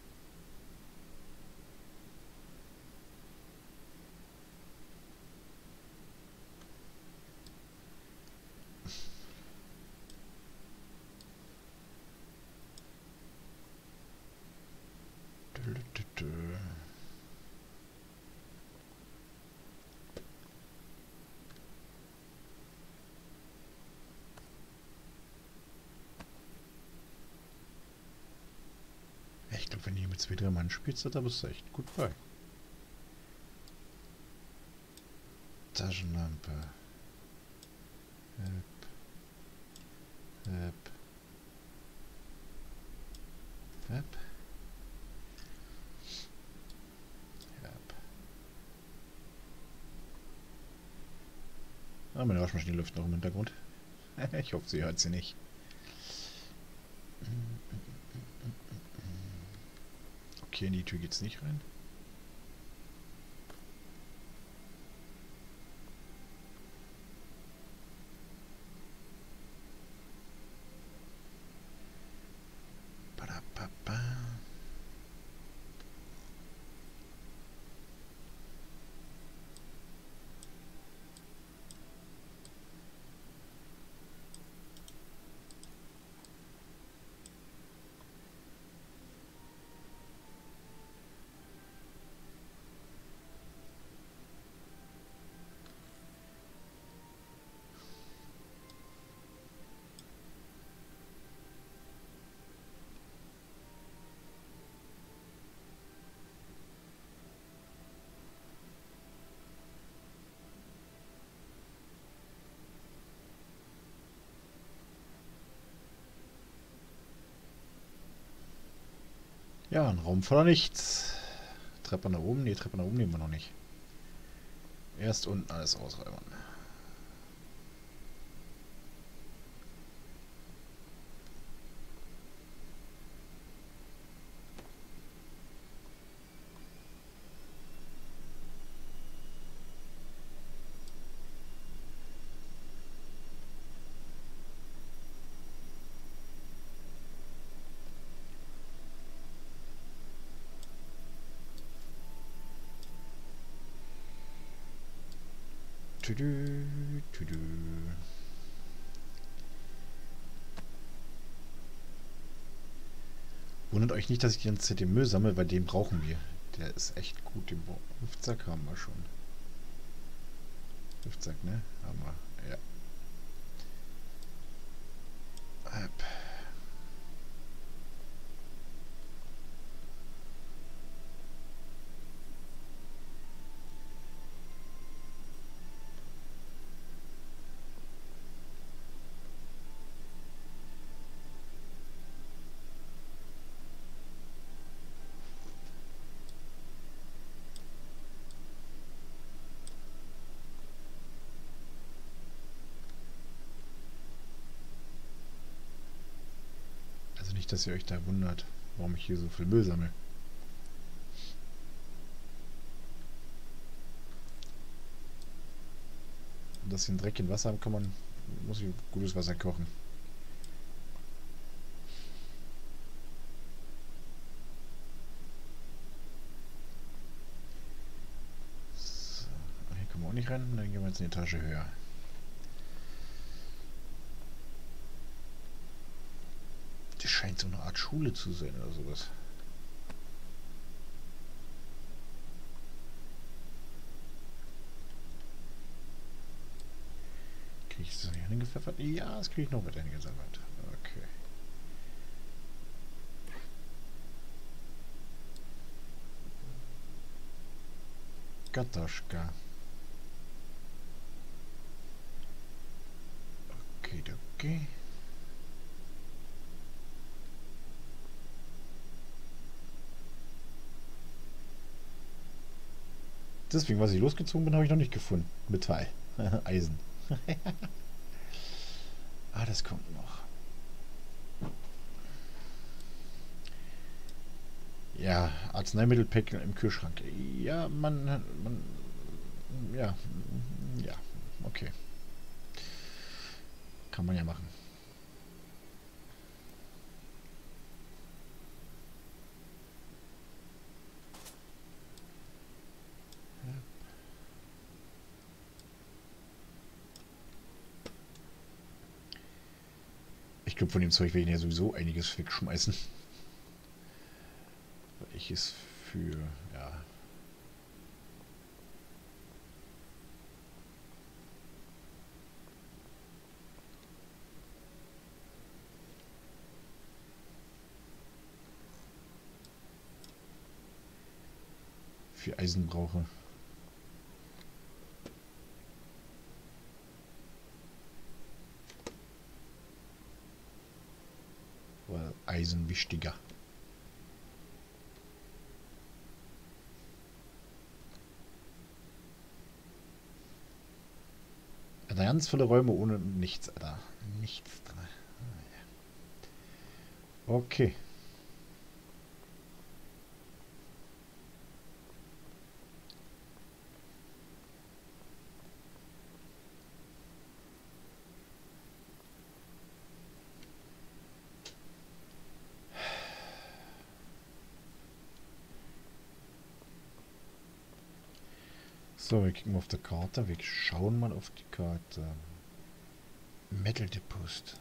Ich glaube, wenn du mit zwei, drei Mann spielst, da bist du echt gut bei. Taschenlampe. Hep. Hep. Hep. Hep. Ah, meine Waschmaschine läuft noch im Hintergrund. Ich hoffe, sie hört sie nicht. Okay, in die Tür geht's nicht rein. Badababa. Ja, ein Raum voller nichts. Treppe nach oben? Ne, Treppe nach oben nehmen wir noch nicht. Erst unten alles ausräumen. Tüdü, tüdü. Wundert euch nicht, dass ich die ganze Zeit den Müll sammle, weil den brauchen wir. Der ist echt gut. Den Hüftsack haben wir schon. Hüftsack, ne? Haben wir. Ja. Ab. Nicht, dass ihr euch da wundert. warum ich hier so viel Müll sammle. Und dass sie einen Dreck in Wasser haben, kann man, muss ich gutes Wasser kochen. So, hier kommen wir auch nicht rein, dann gehen wir jetzt eine Etage höher. Das scheint so eine Art Schule zu sein oder sowas. Kriege ich das hier hingepfeffert? Ja, das kriege ich noch mit eingesammelt. Okay. Gatoschka. Okay, okay. Deswegen, was ich losgezogen bin, habe ich noch nicht gefunden. Metall. Eisen. Ah, das kommt noch. Ja, Arzneimittelpäckchen im Kühlschrank. Ja, man, man... Ja, ja, okay. Kann man ja machen. Ich glaube, von dem Zeug werde ich ja sowieso einiges wegschmeißen. Weil ich es für, ja... für Eisen brauche. Weil Eisen wichtiger. Eine ganz volle Räume ohne nichts, Alter. Nichts drin. Okay. So, wir klicken auf der Karte. Wir schauen mal auf die Karte. Metal Deposit.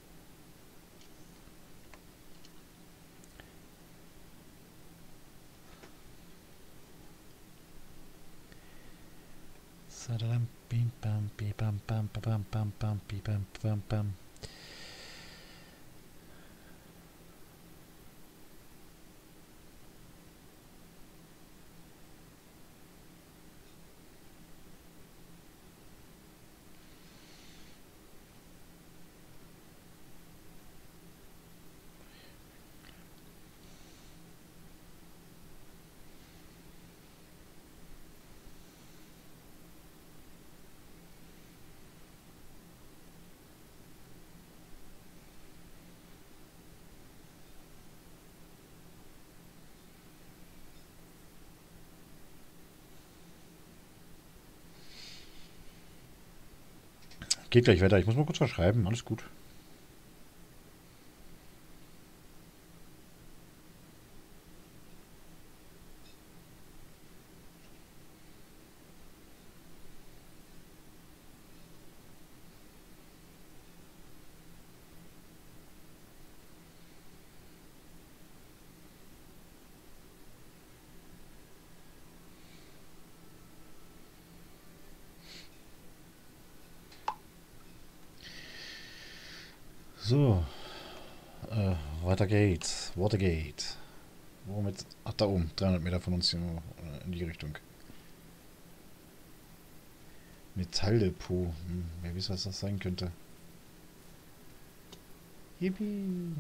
Sadam, bim, bam, bim, bam, bam, bam, bam, bam, bim, bam, bam, bam. Geht gleich weiter. Ich muss mal kurz was schreiben. Alles gut. So. Äh, weiter geht's. Watergate. Womit? Ach, da oben. dreihundert Meter von uns hier in die Richtung. Metalldepot. Hm, wer weiß, was das sein könnte. Yippie.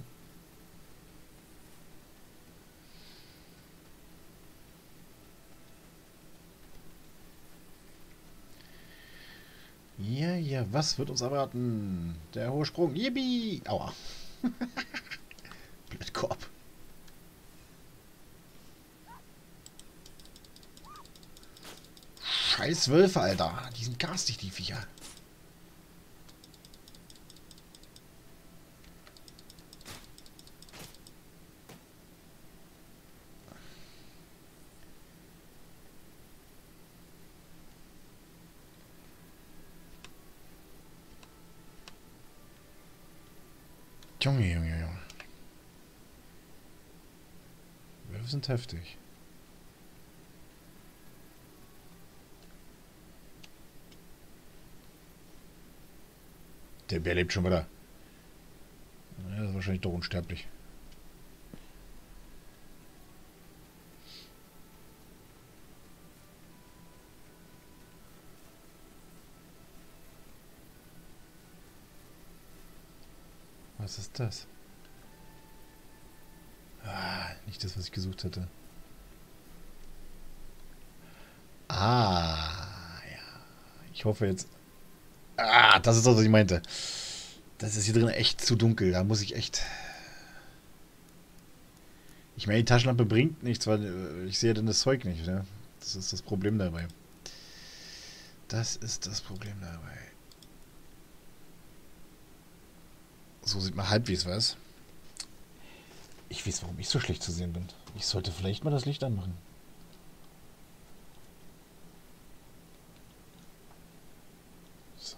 Ja, ja, was wird uns erwarten? Der hohe Sprung. Yippie! Aua. Blödkorb. Scheiß Wölfe, Alter. Die sind garstig, die Viecher. Junge, Junge, Junge. Wölfe sind heftig. Der Bär lebt schon wieder. Er ist wahrscheinlich doch unsterblich. Was ist das? Ah, nicht das, was ich gesucht hätte. Ah, ja. Ich hoffe jetzt... Ah, das ist das, was ich meinte. Das ist hier drin echt zu dunkel. Da muss ich echt... Ich meine, die Taschenlampe bringt nichts, weil äh, ich sehe dann das Zeug nicht. Ne? Das ist das Problem dabei. Das ist das Problem dabei. So sieht man halbwegs was. Ich weiß, warum ich so schlecht zu sehen bin. Ich sollte vielleicht mal das Licht anmachen. So.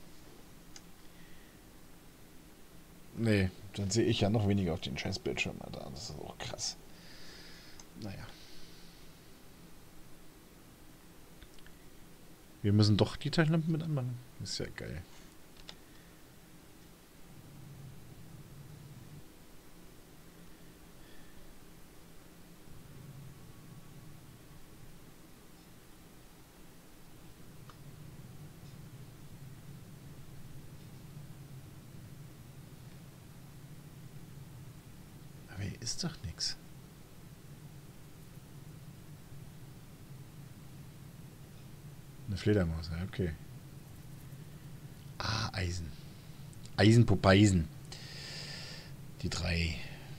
Nee, dann sehe ich ja noch weniger auf den scheiß Bildschirm, Alter. Das ist auch krass. Naja. Wir müssen doch die Taschenlampe mit anmachen. Ist ja geil. Aber hier ist doch nichts. Eine Fledermaus, ja, okay. Ah, Eisen. Eisenpopeisen. Die drei.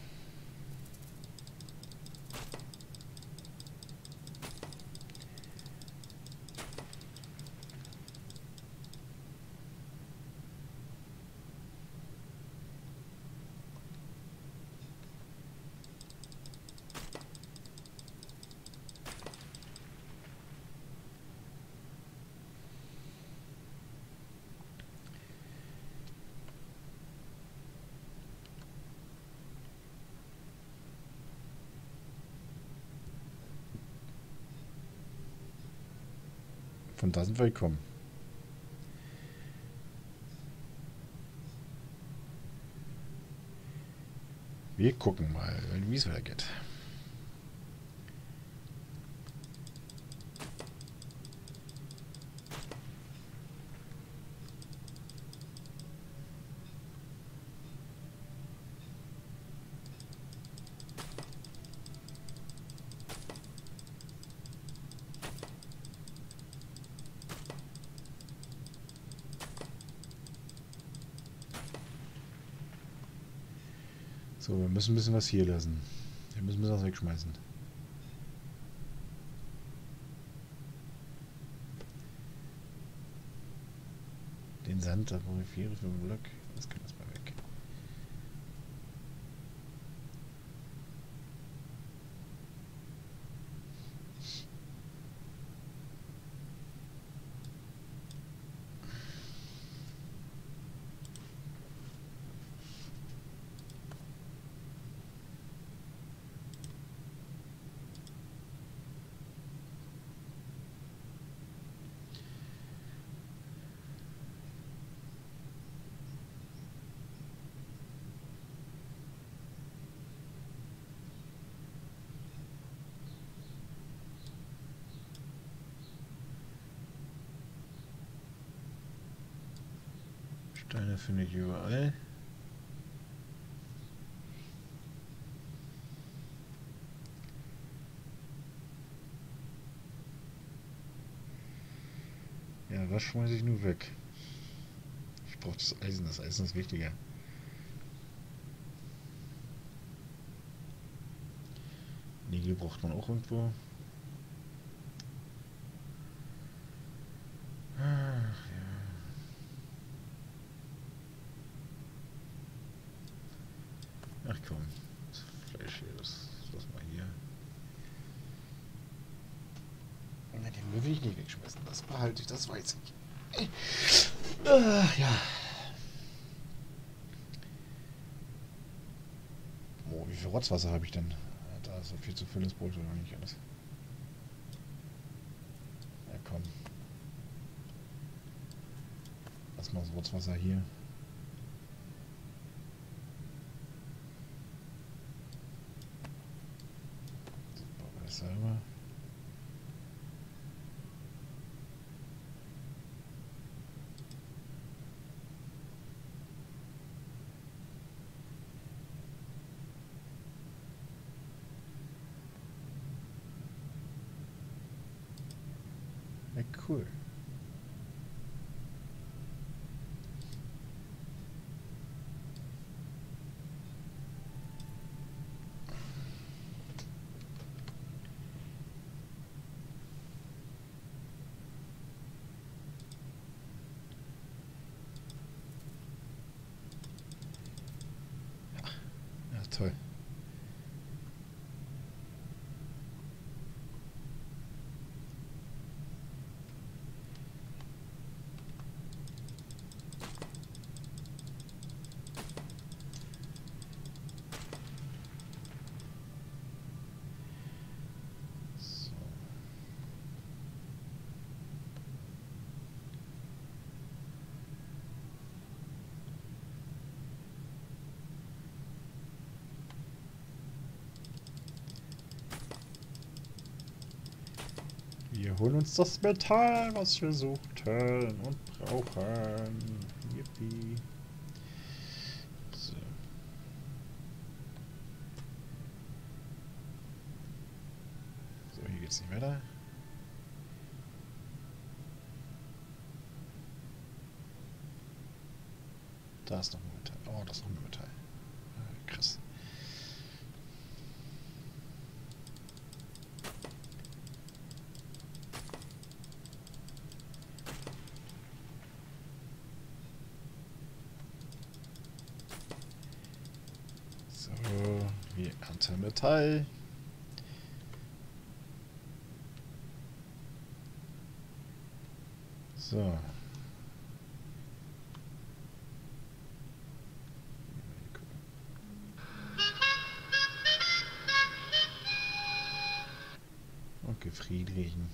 Von da sind wir gekommen. Wir gucken mal, wie es weitergeht. So, wir müssen ein bisschen was hier lassen. Wir müssen ein bisschen was wegschmeißen. Den Sand, da brauche ich vier, fünf Block. Das kann erstmal weg. Steine finde ich überall. Ja, was schmeiße ich nur weg? Ich brauche das Eisen. Das Eisen ist wichtiger. Nägel braucht man auch irgendwo. Ach ja. Ach komm. Das Fleisch hier, das lass mal hier. Na, den Müll will ich nicht wegschmeißen. Das behalte ich, das weiß ich. Ach ja. Oh, wie viel Rotzwasser habe ich denn? Da ist so viel zu füllen, das Brot oder nicht alles. Ja, komm. Lass mal das Rotzwasser hier. Super, das selber. Ja, cool. Ja, toll. So. Wir holen uns das Metall, was wir suchten und brauchen. Yippie. So. So, hier geht's nicht weiter. Da ist noch ein Metall. Oh, das ist noch ein Metall. Ah, krass. So, wir ernten Metall. So. Okay, Friedrichen.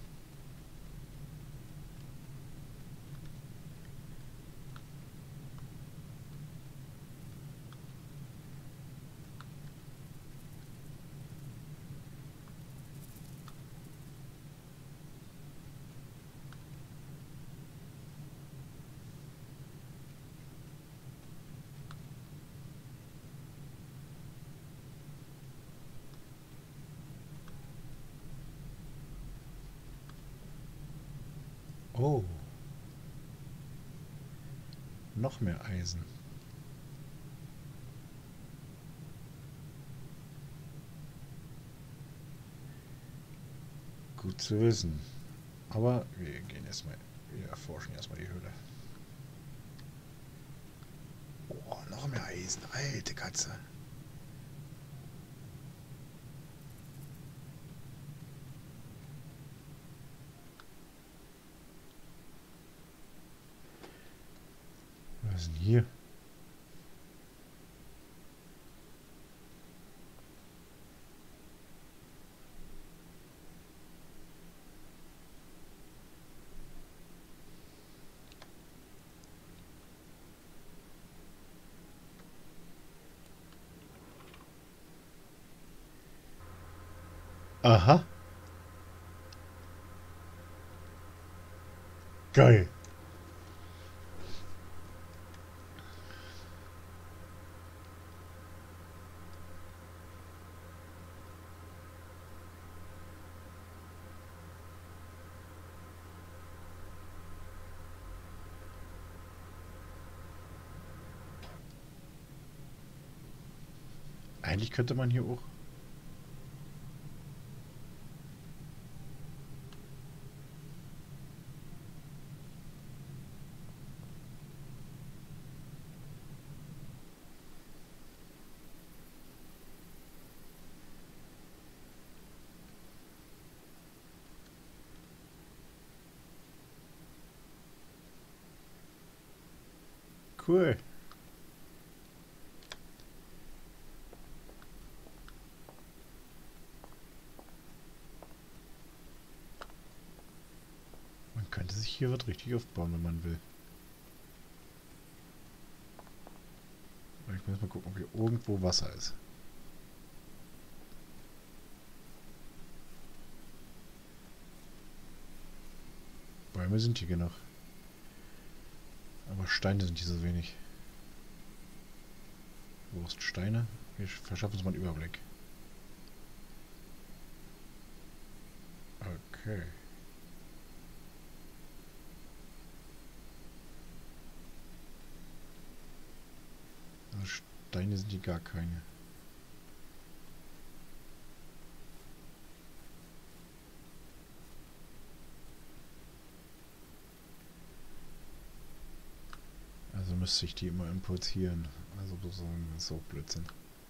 Oh. Noch mehr Eisen. Gut zu wissen. Aber wir gehen erstmal, wir erforschen erstmal die Höhle. Oh, noch mehr Eisen. Alte Katze. Was ist denn hier? Aha. Geil. Eigentlich könnte man hier auch. cool. Man könnte sich hier was richtig aufbauen, wenn man will. Aber ich muss mal gucken, ob hier irgendwo Wasser ist. Bäume sind hier genug. Aber Steine sind hier so wenig. Du brauchst Steine. Wir verschaffen uns mal einen Überblick. Okay. Also Steine sind hier gar keine. Also müsste ich die immer importieren. Also besorgen, das ist auch Blödsinn.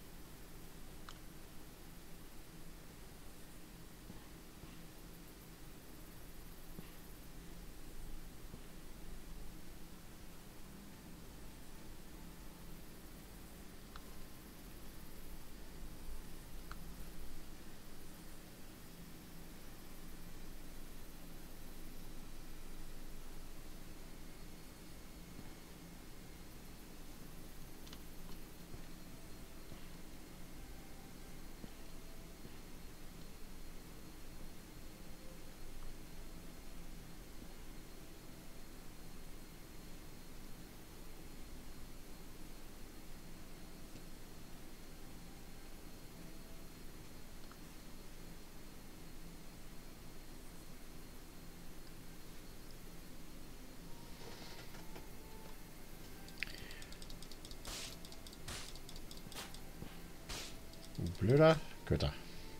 Du blöder Götter.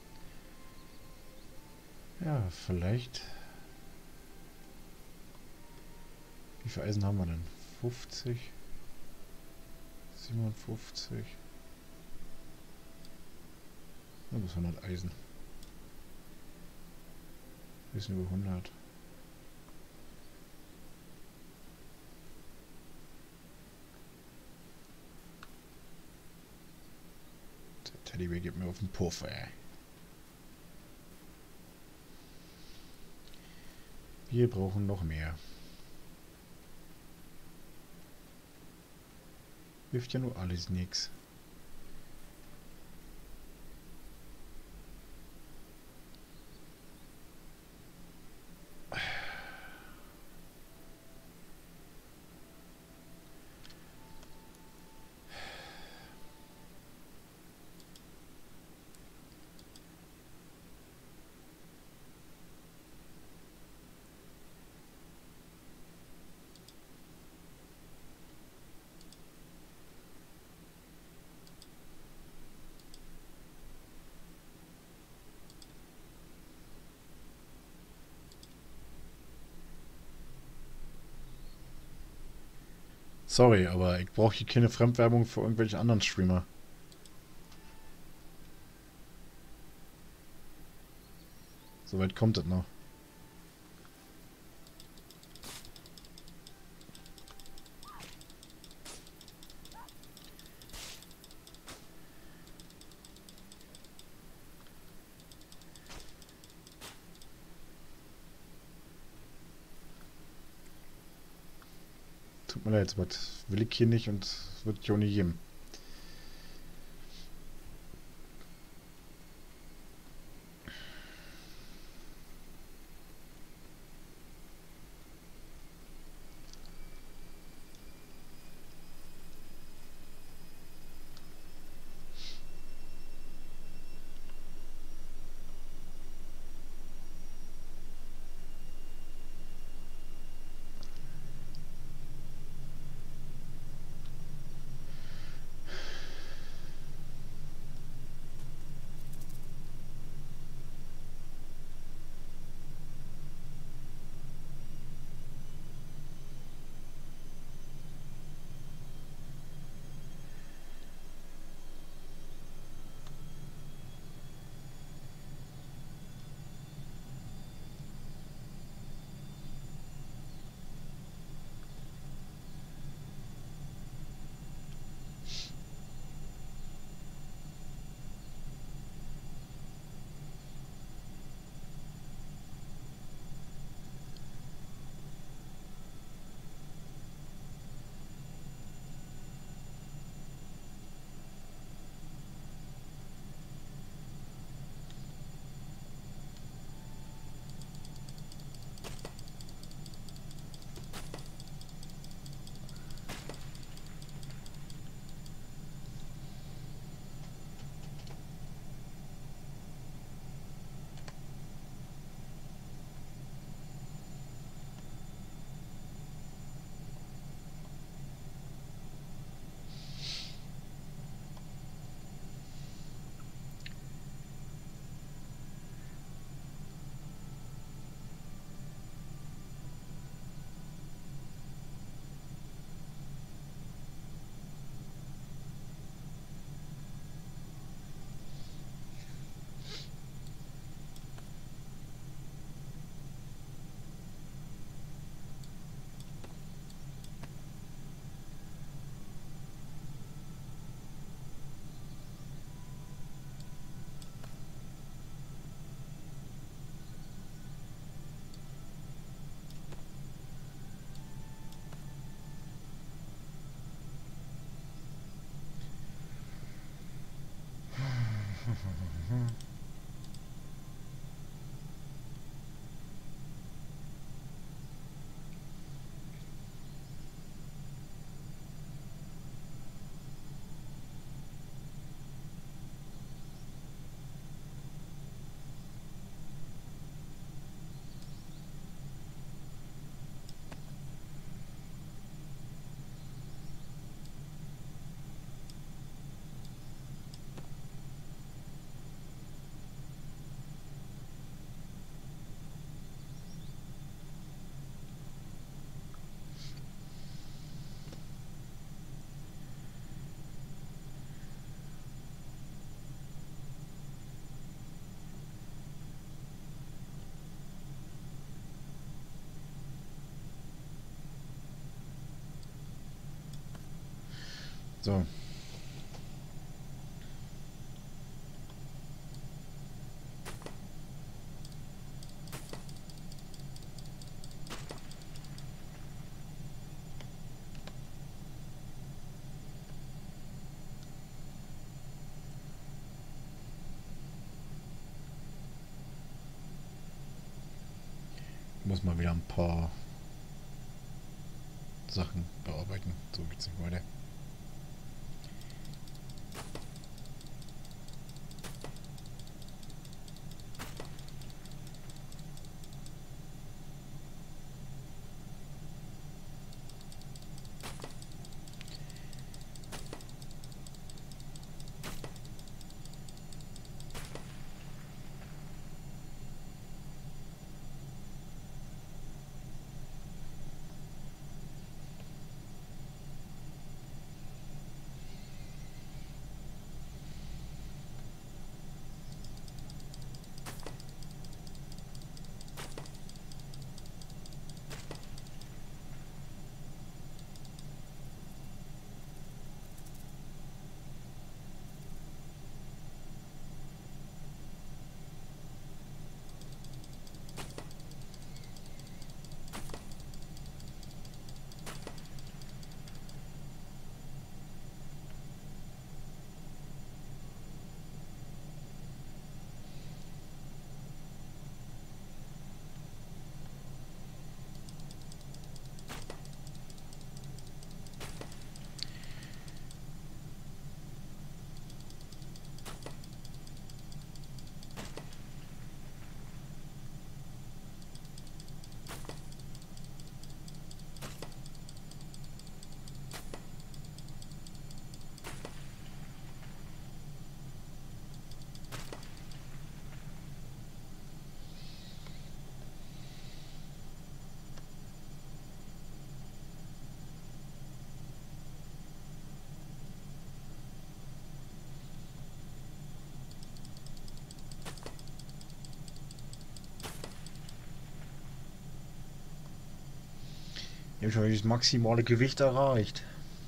Ja, vielleicht. Wie viel Eisen haben wir denn? fünfzig? siebenundfünfzig? Ja, bis hundert Eisen. Bisschen über hundert. Der Teddybär gibt mir auf den Puff, ey. Wir brauchen noch mehr. Hilft ja nur alles nix. Sorry, aber ich brauche hier keine Fremdwerbung für irgendwelche anderen Streamer. Soweit kommt es noch. Tut mir leid, was will ich hier nicht und wird ich auch nicht geben. So. Ich muss mal wieder ein paar Sachen bearbeiten. So geht's nicht weiter. Ich habe schon das maximale Gewicht erreicht.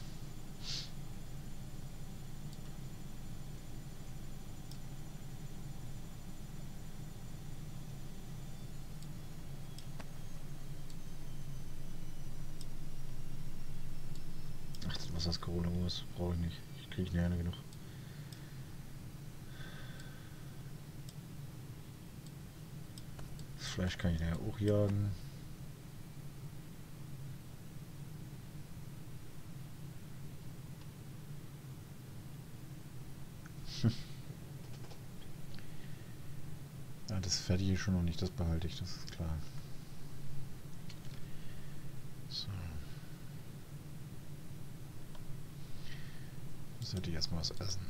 Ach, das was das Corona muss, brauche ich nicht. Ich kriege nicht gerne genug. Das Fleisch kann ich ja auch jagen. Ja, das fertige ich schon noch nicht, das behalte ich, das ist klar. So. Jetzt sollte ich erstmal was essen.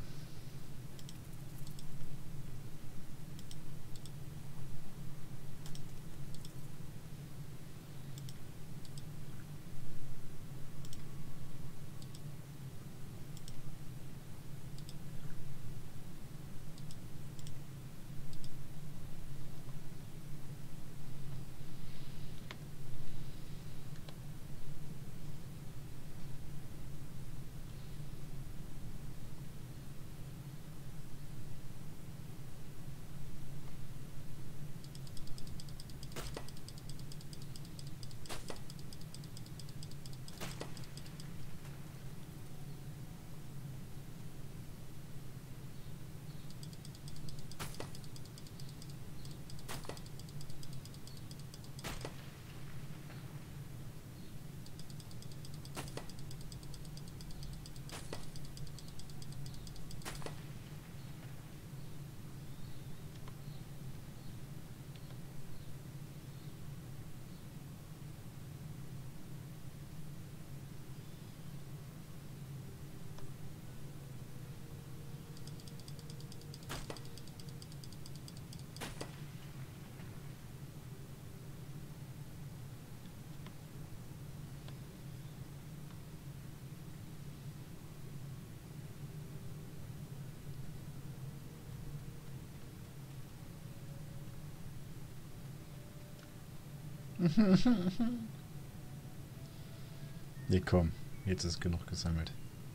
Nee, komm. Jetzt ist genug gesammelt.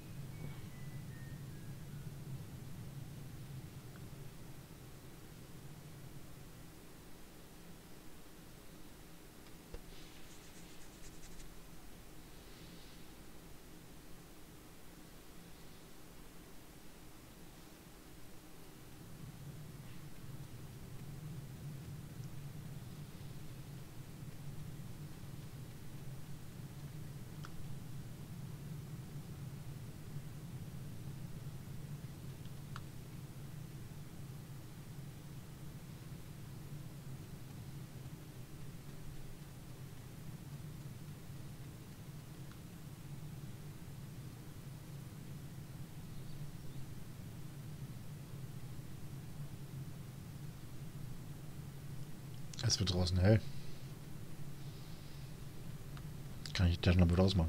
Es wird draußen hell. Kann ich das noch gut ausmachen.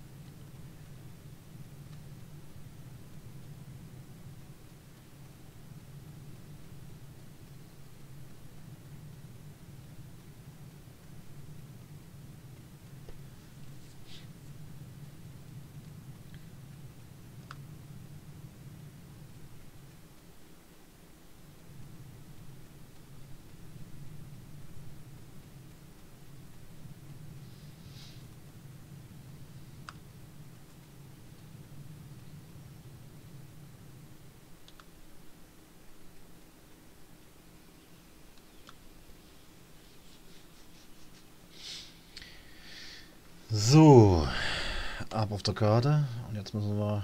So, ab auf der Karte. Und jetzt müssen wir...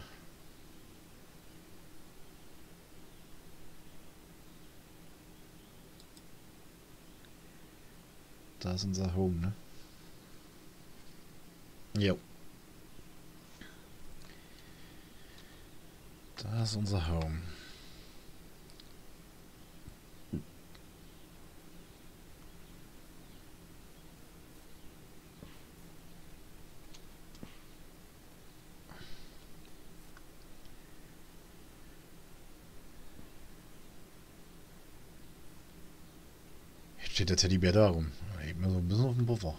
Da ist unser Home, ne? Jo. Da ist unser Home. Jetzt steht der Teddybär da rum. Eben so ein bisschen auf dem Puffer.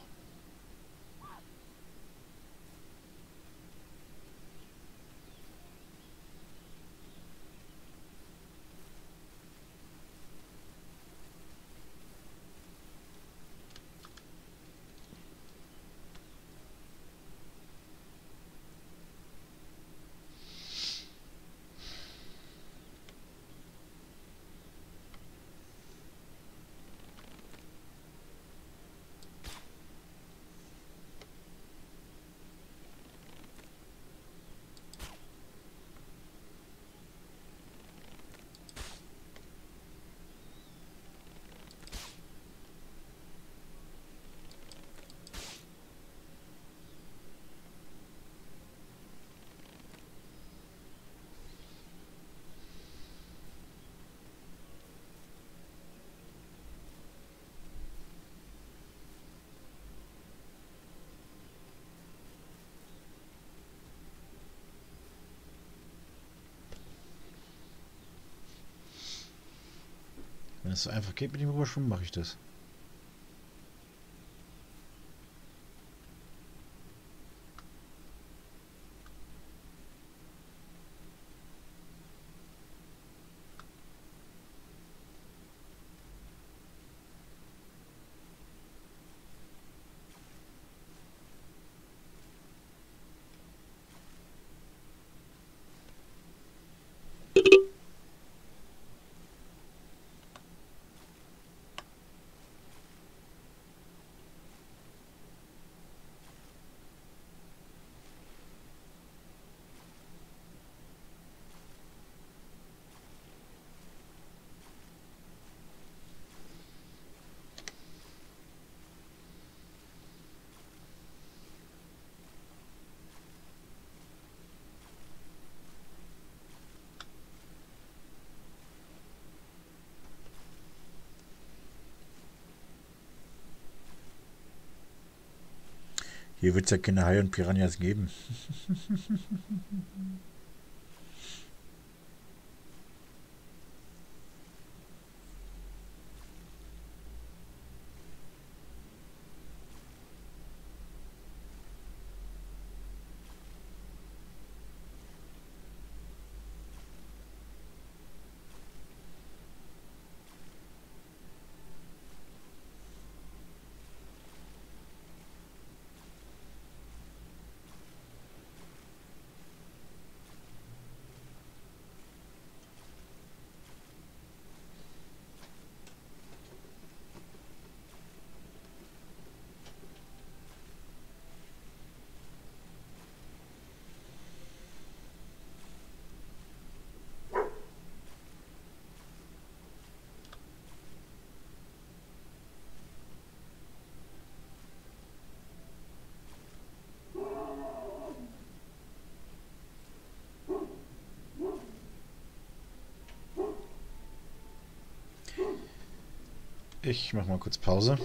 Wenn es so einfach geht mit dem Rüberschwimmen, mache ich das. Hier wird es ja keine Haie und Piranhas geben. Ich mach mal kurz Pause.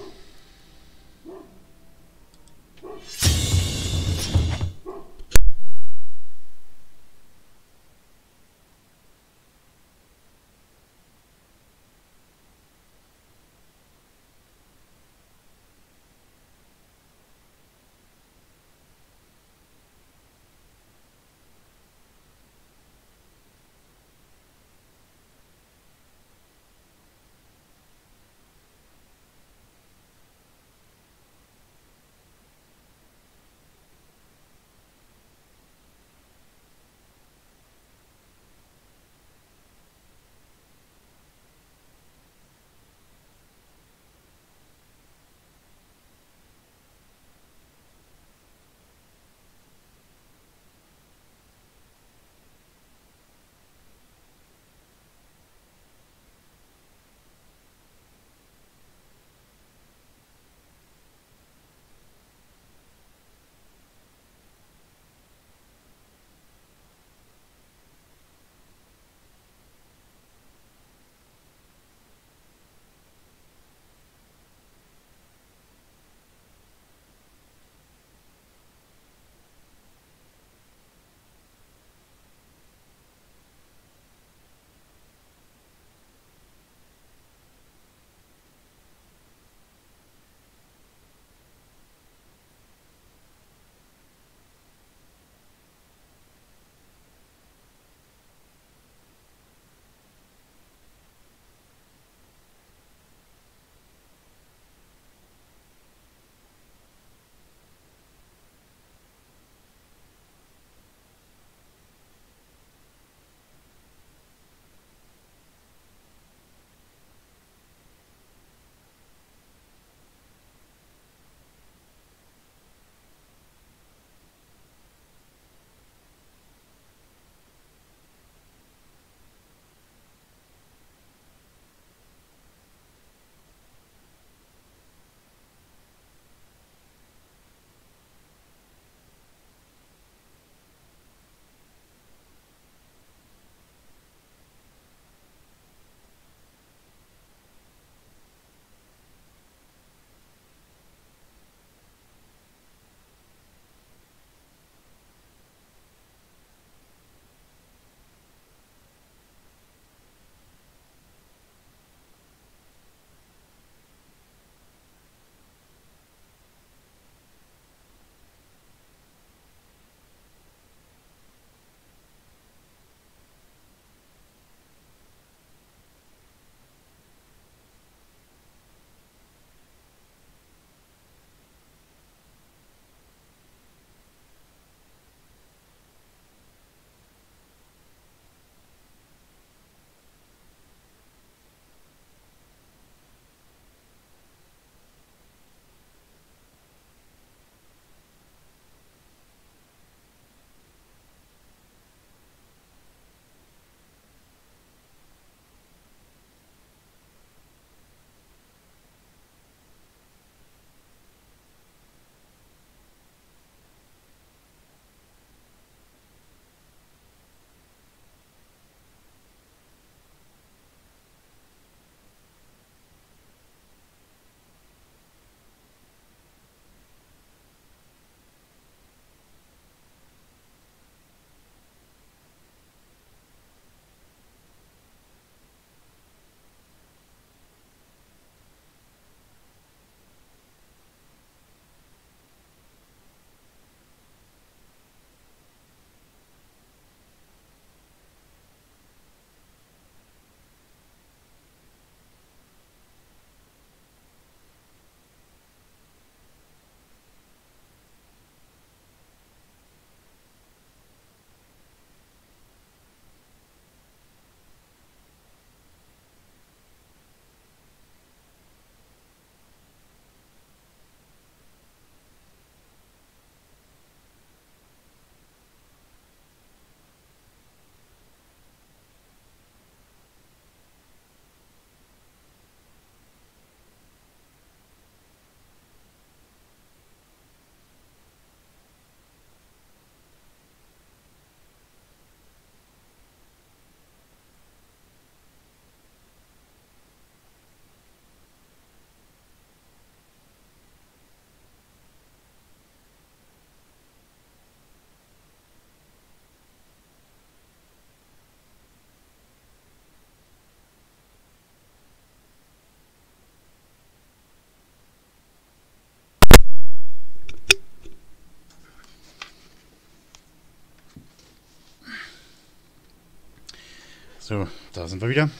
So, da sind wir wieder.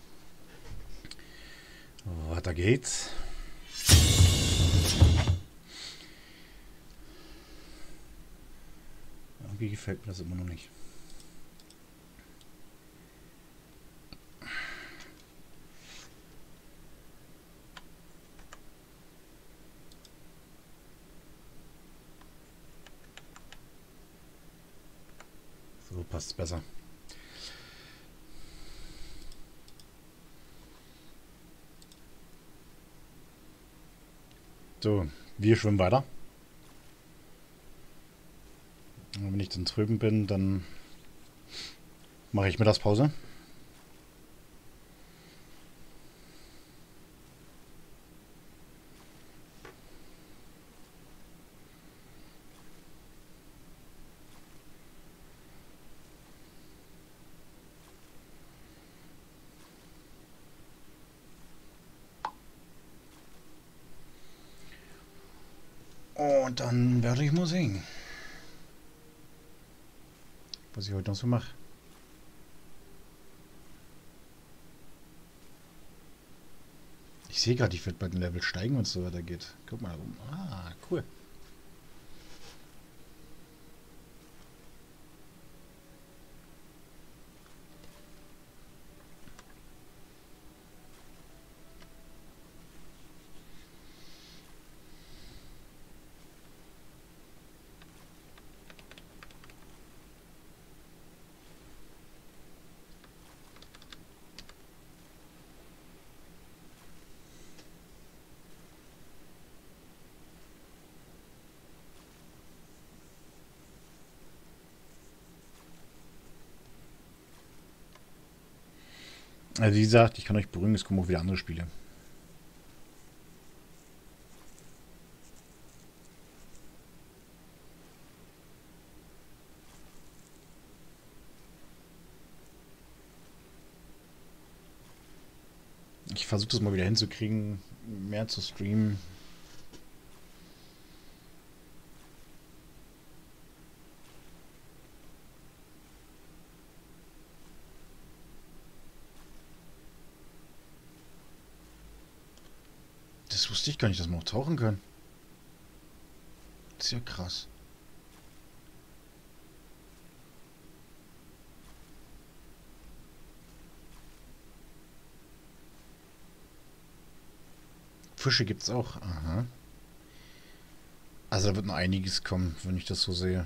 Weiter geht's. Irgendwie gefällt mir das immer noch nicht. So passt besser. So, wir schwimmen weiter. Und wenn ich dann drüben bin, dann mache ich Mittagspause. Und dann werde ich mal sehen, was ich heute noch so mache. Ich sehe gerade, ich werde bei den Level steigen, wenn es so weitergeht. Guck mal da oben. Ah, cool. Also wie gesagt, ich kann euch beruhigen, es kommen auch wieder andere Spiele. Ich versuche das mal wieder hinzukriegen, mehr zu streamen. Das wusste ich gar nicht, dass man auch tauchen kann. Das ist ja krass. Fische gibt's auch. Aha. Also da wird noch einiges kommen, wenn ich das so sehe.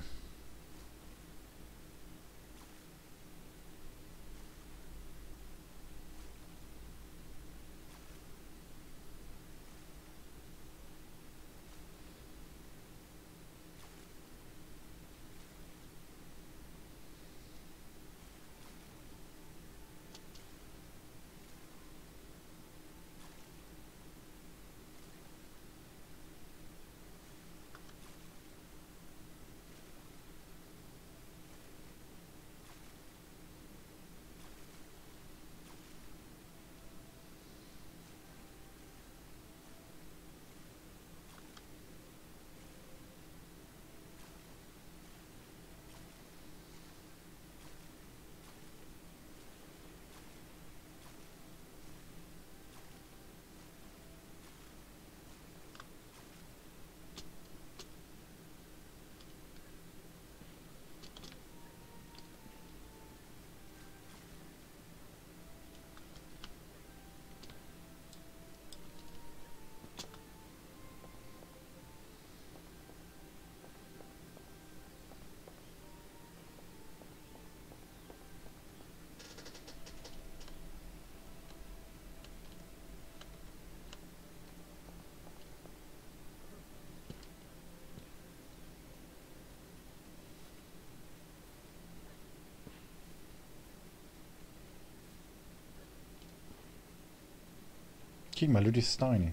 Guck mal, Ludwig Stein.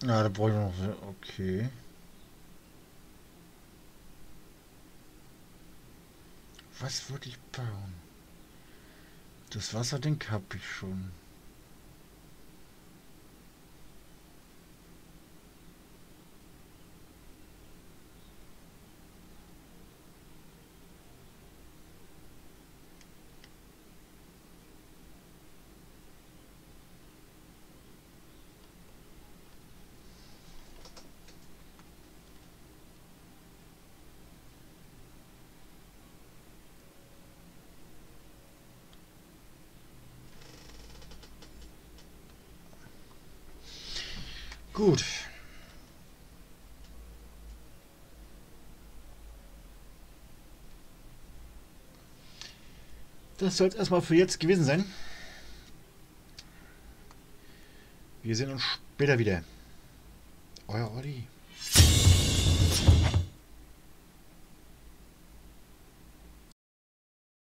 Ja, da brauche ich noch. Okay. Was würde ich bauen? Das Wasserding habe ich schon. Gut. Das soll es erstmal für jetzt gewesen sein. Wir sehen uns später wieder. Euer Olli.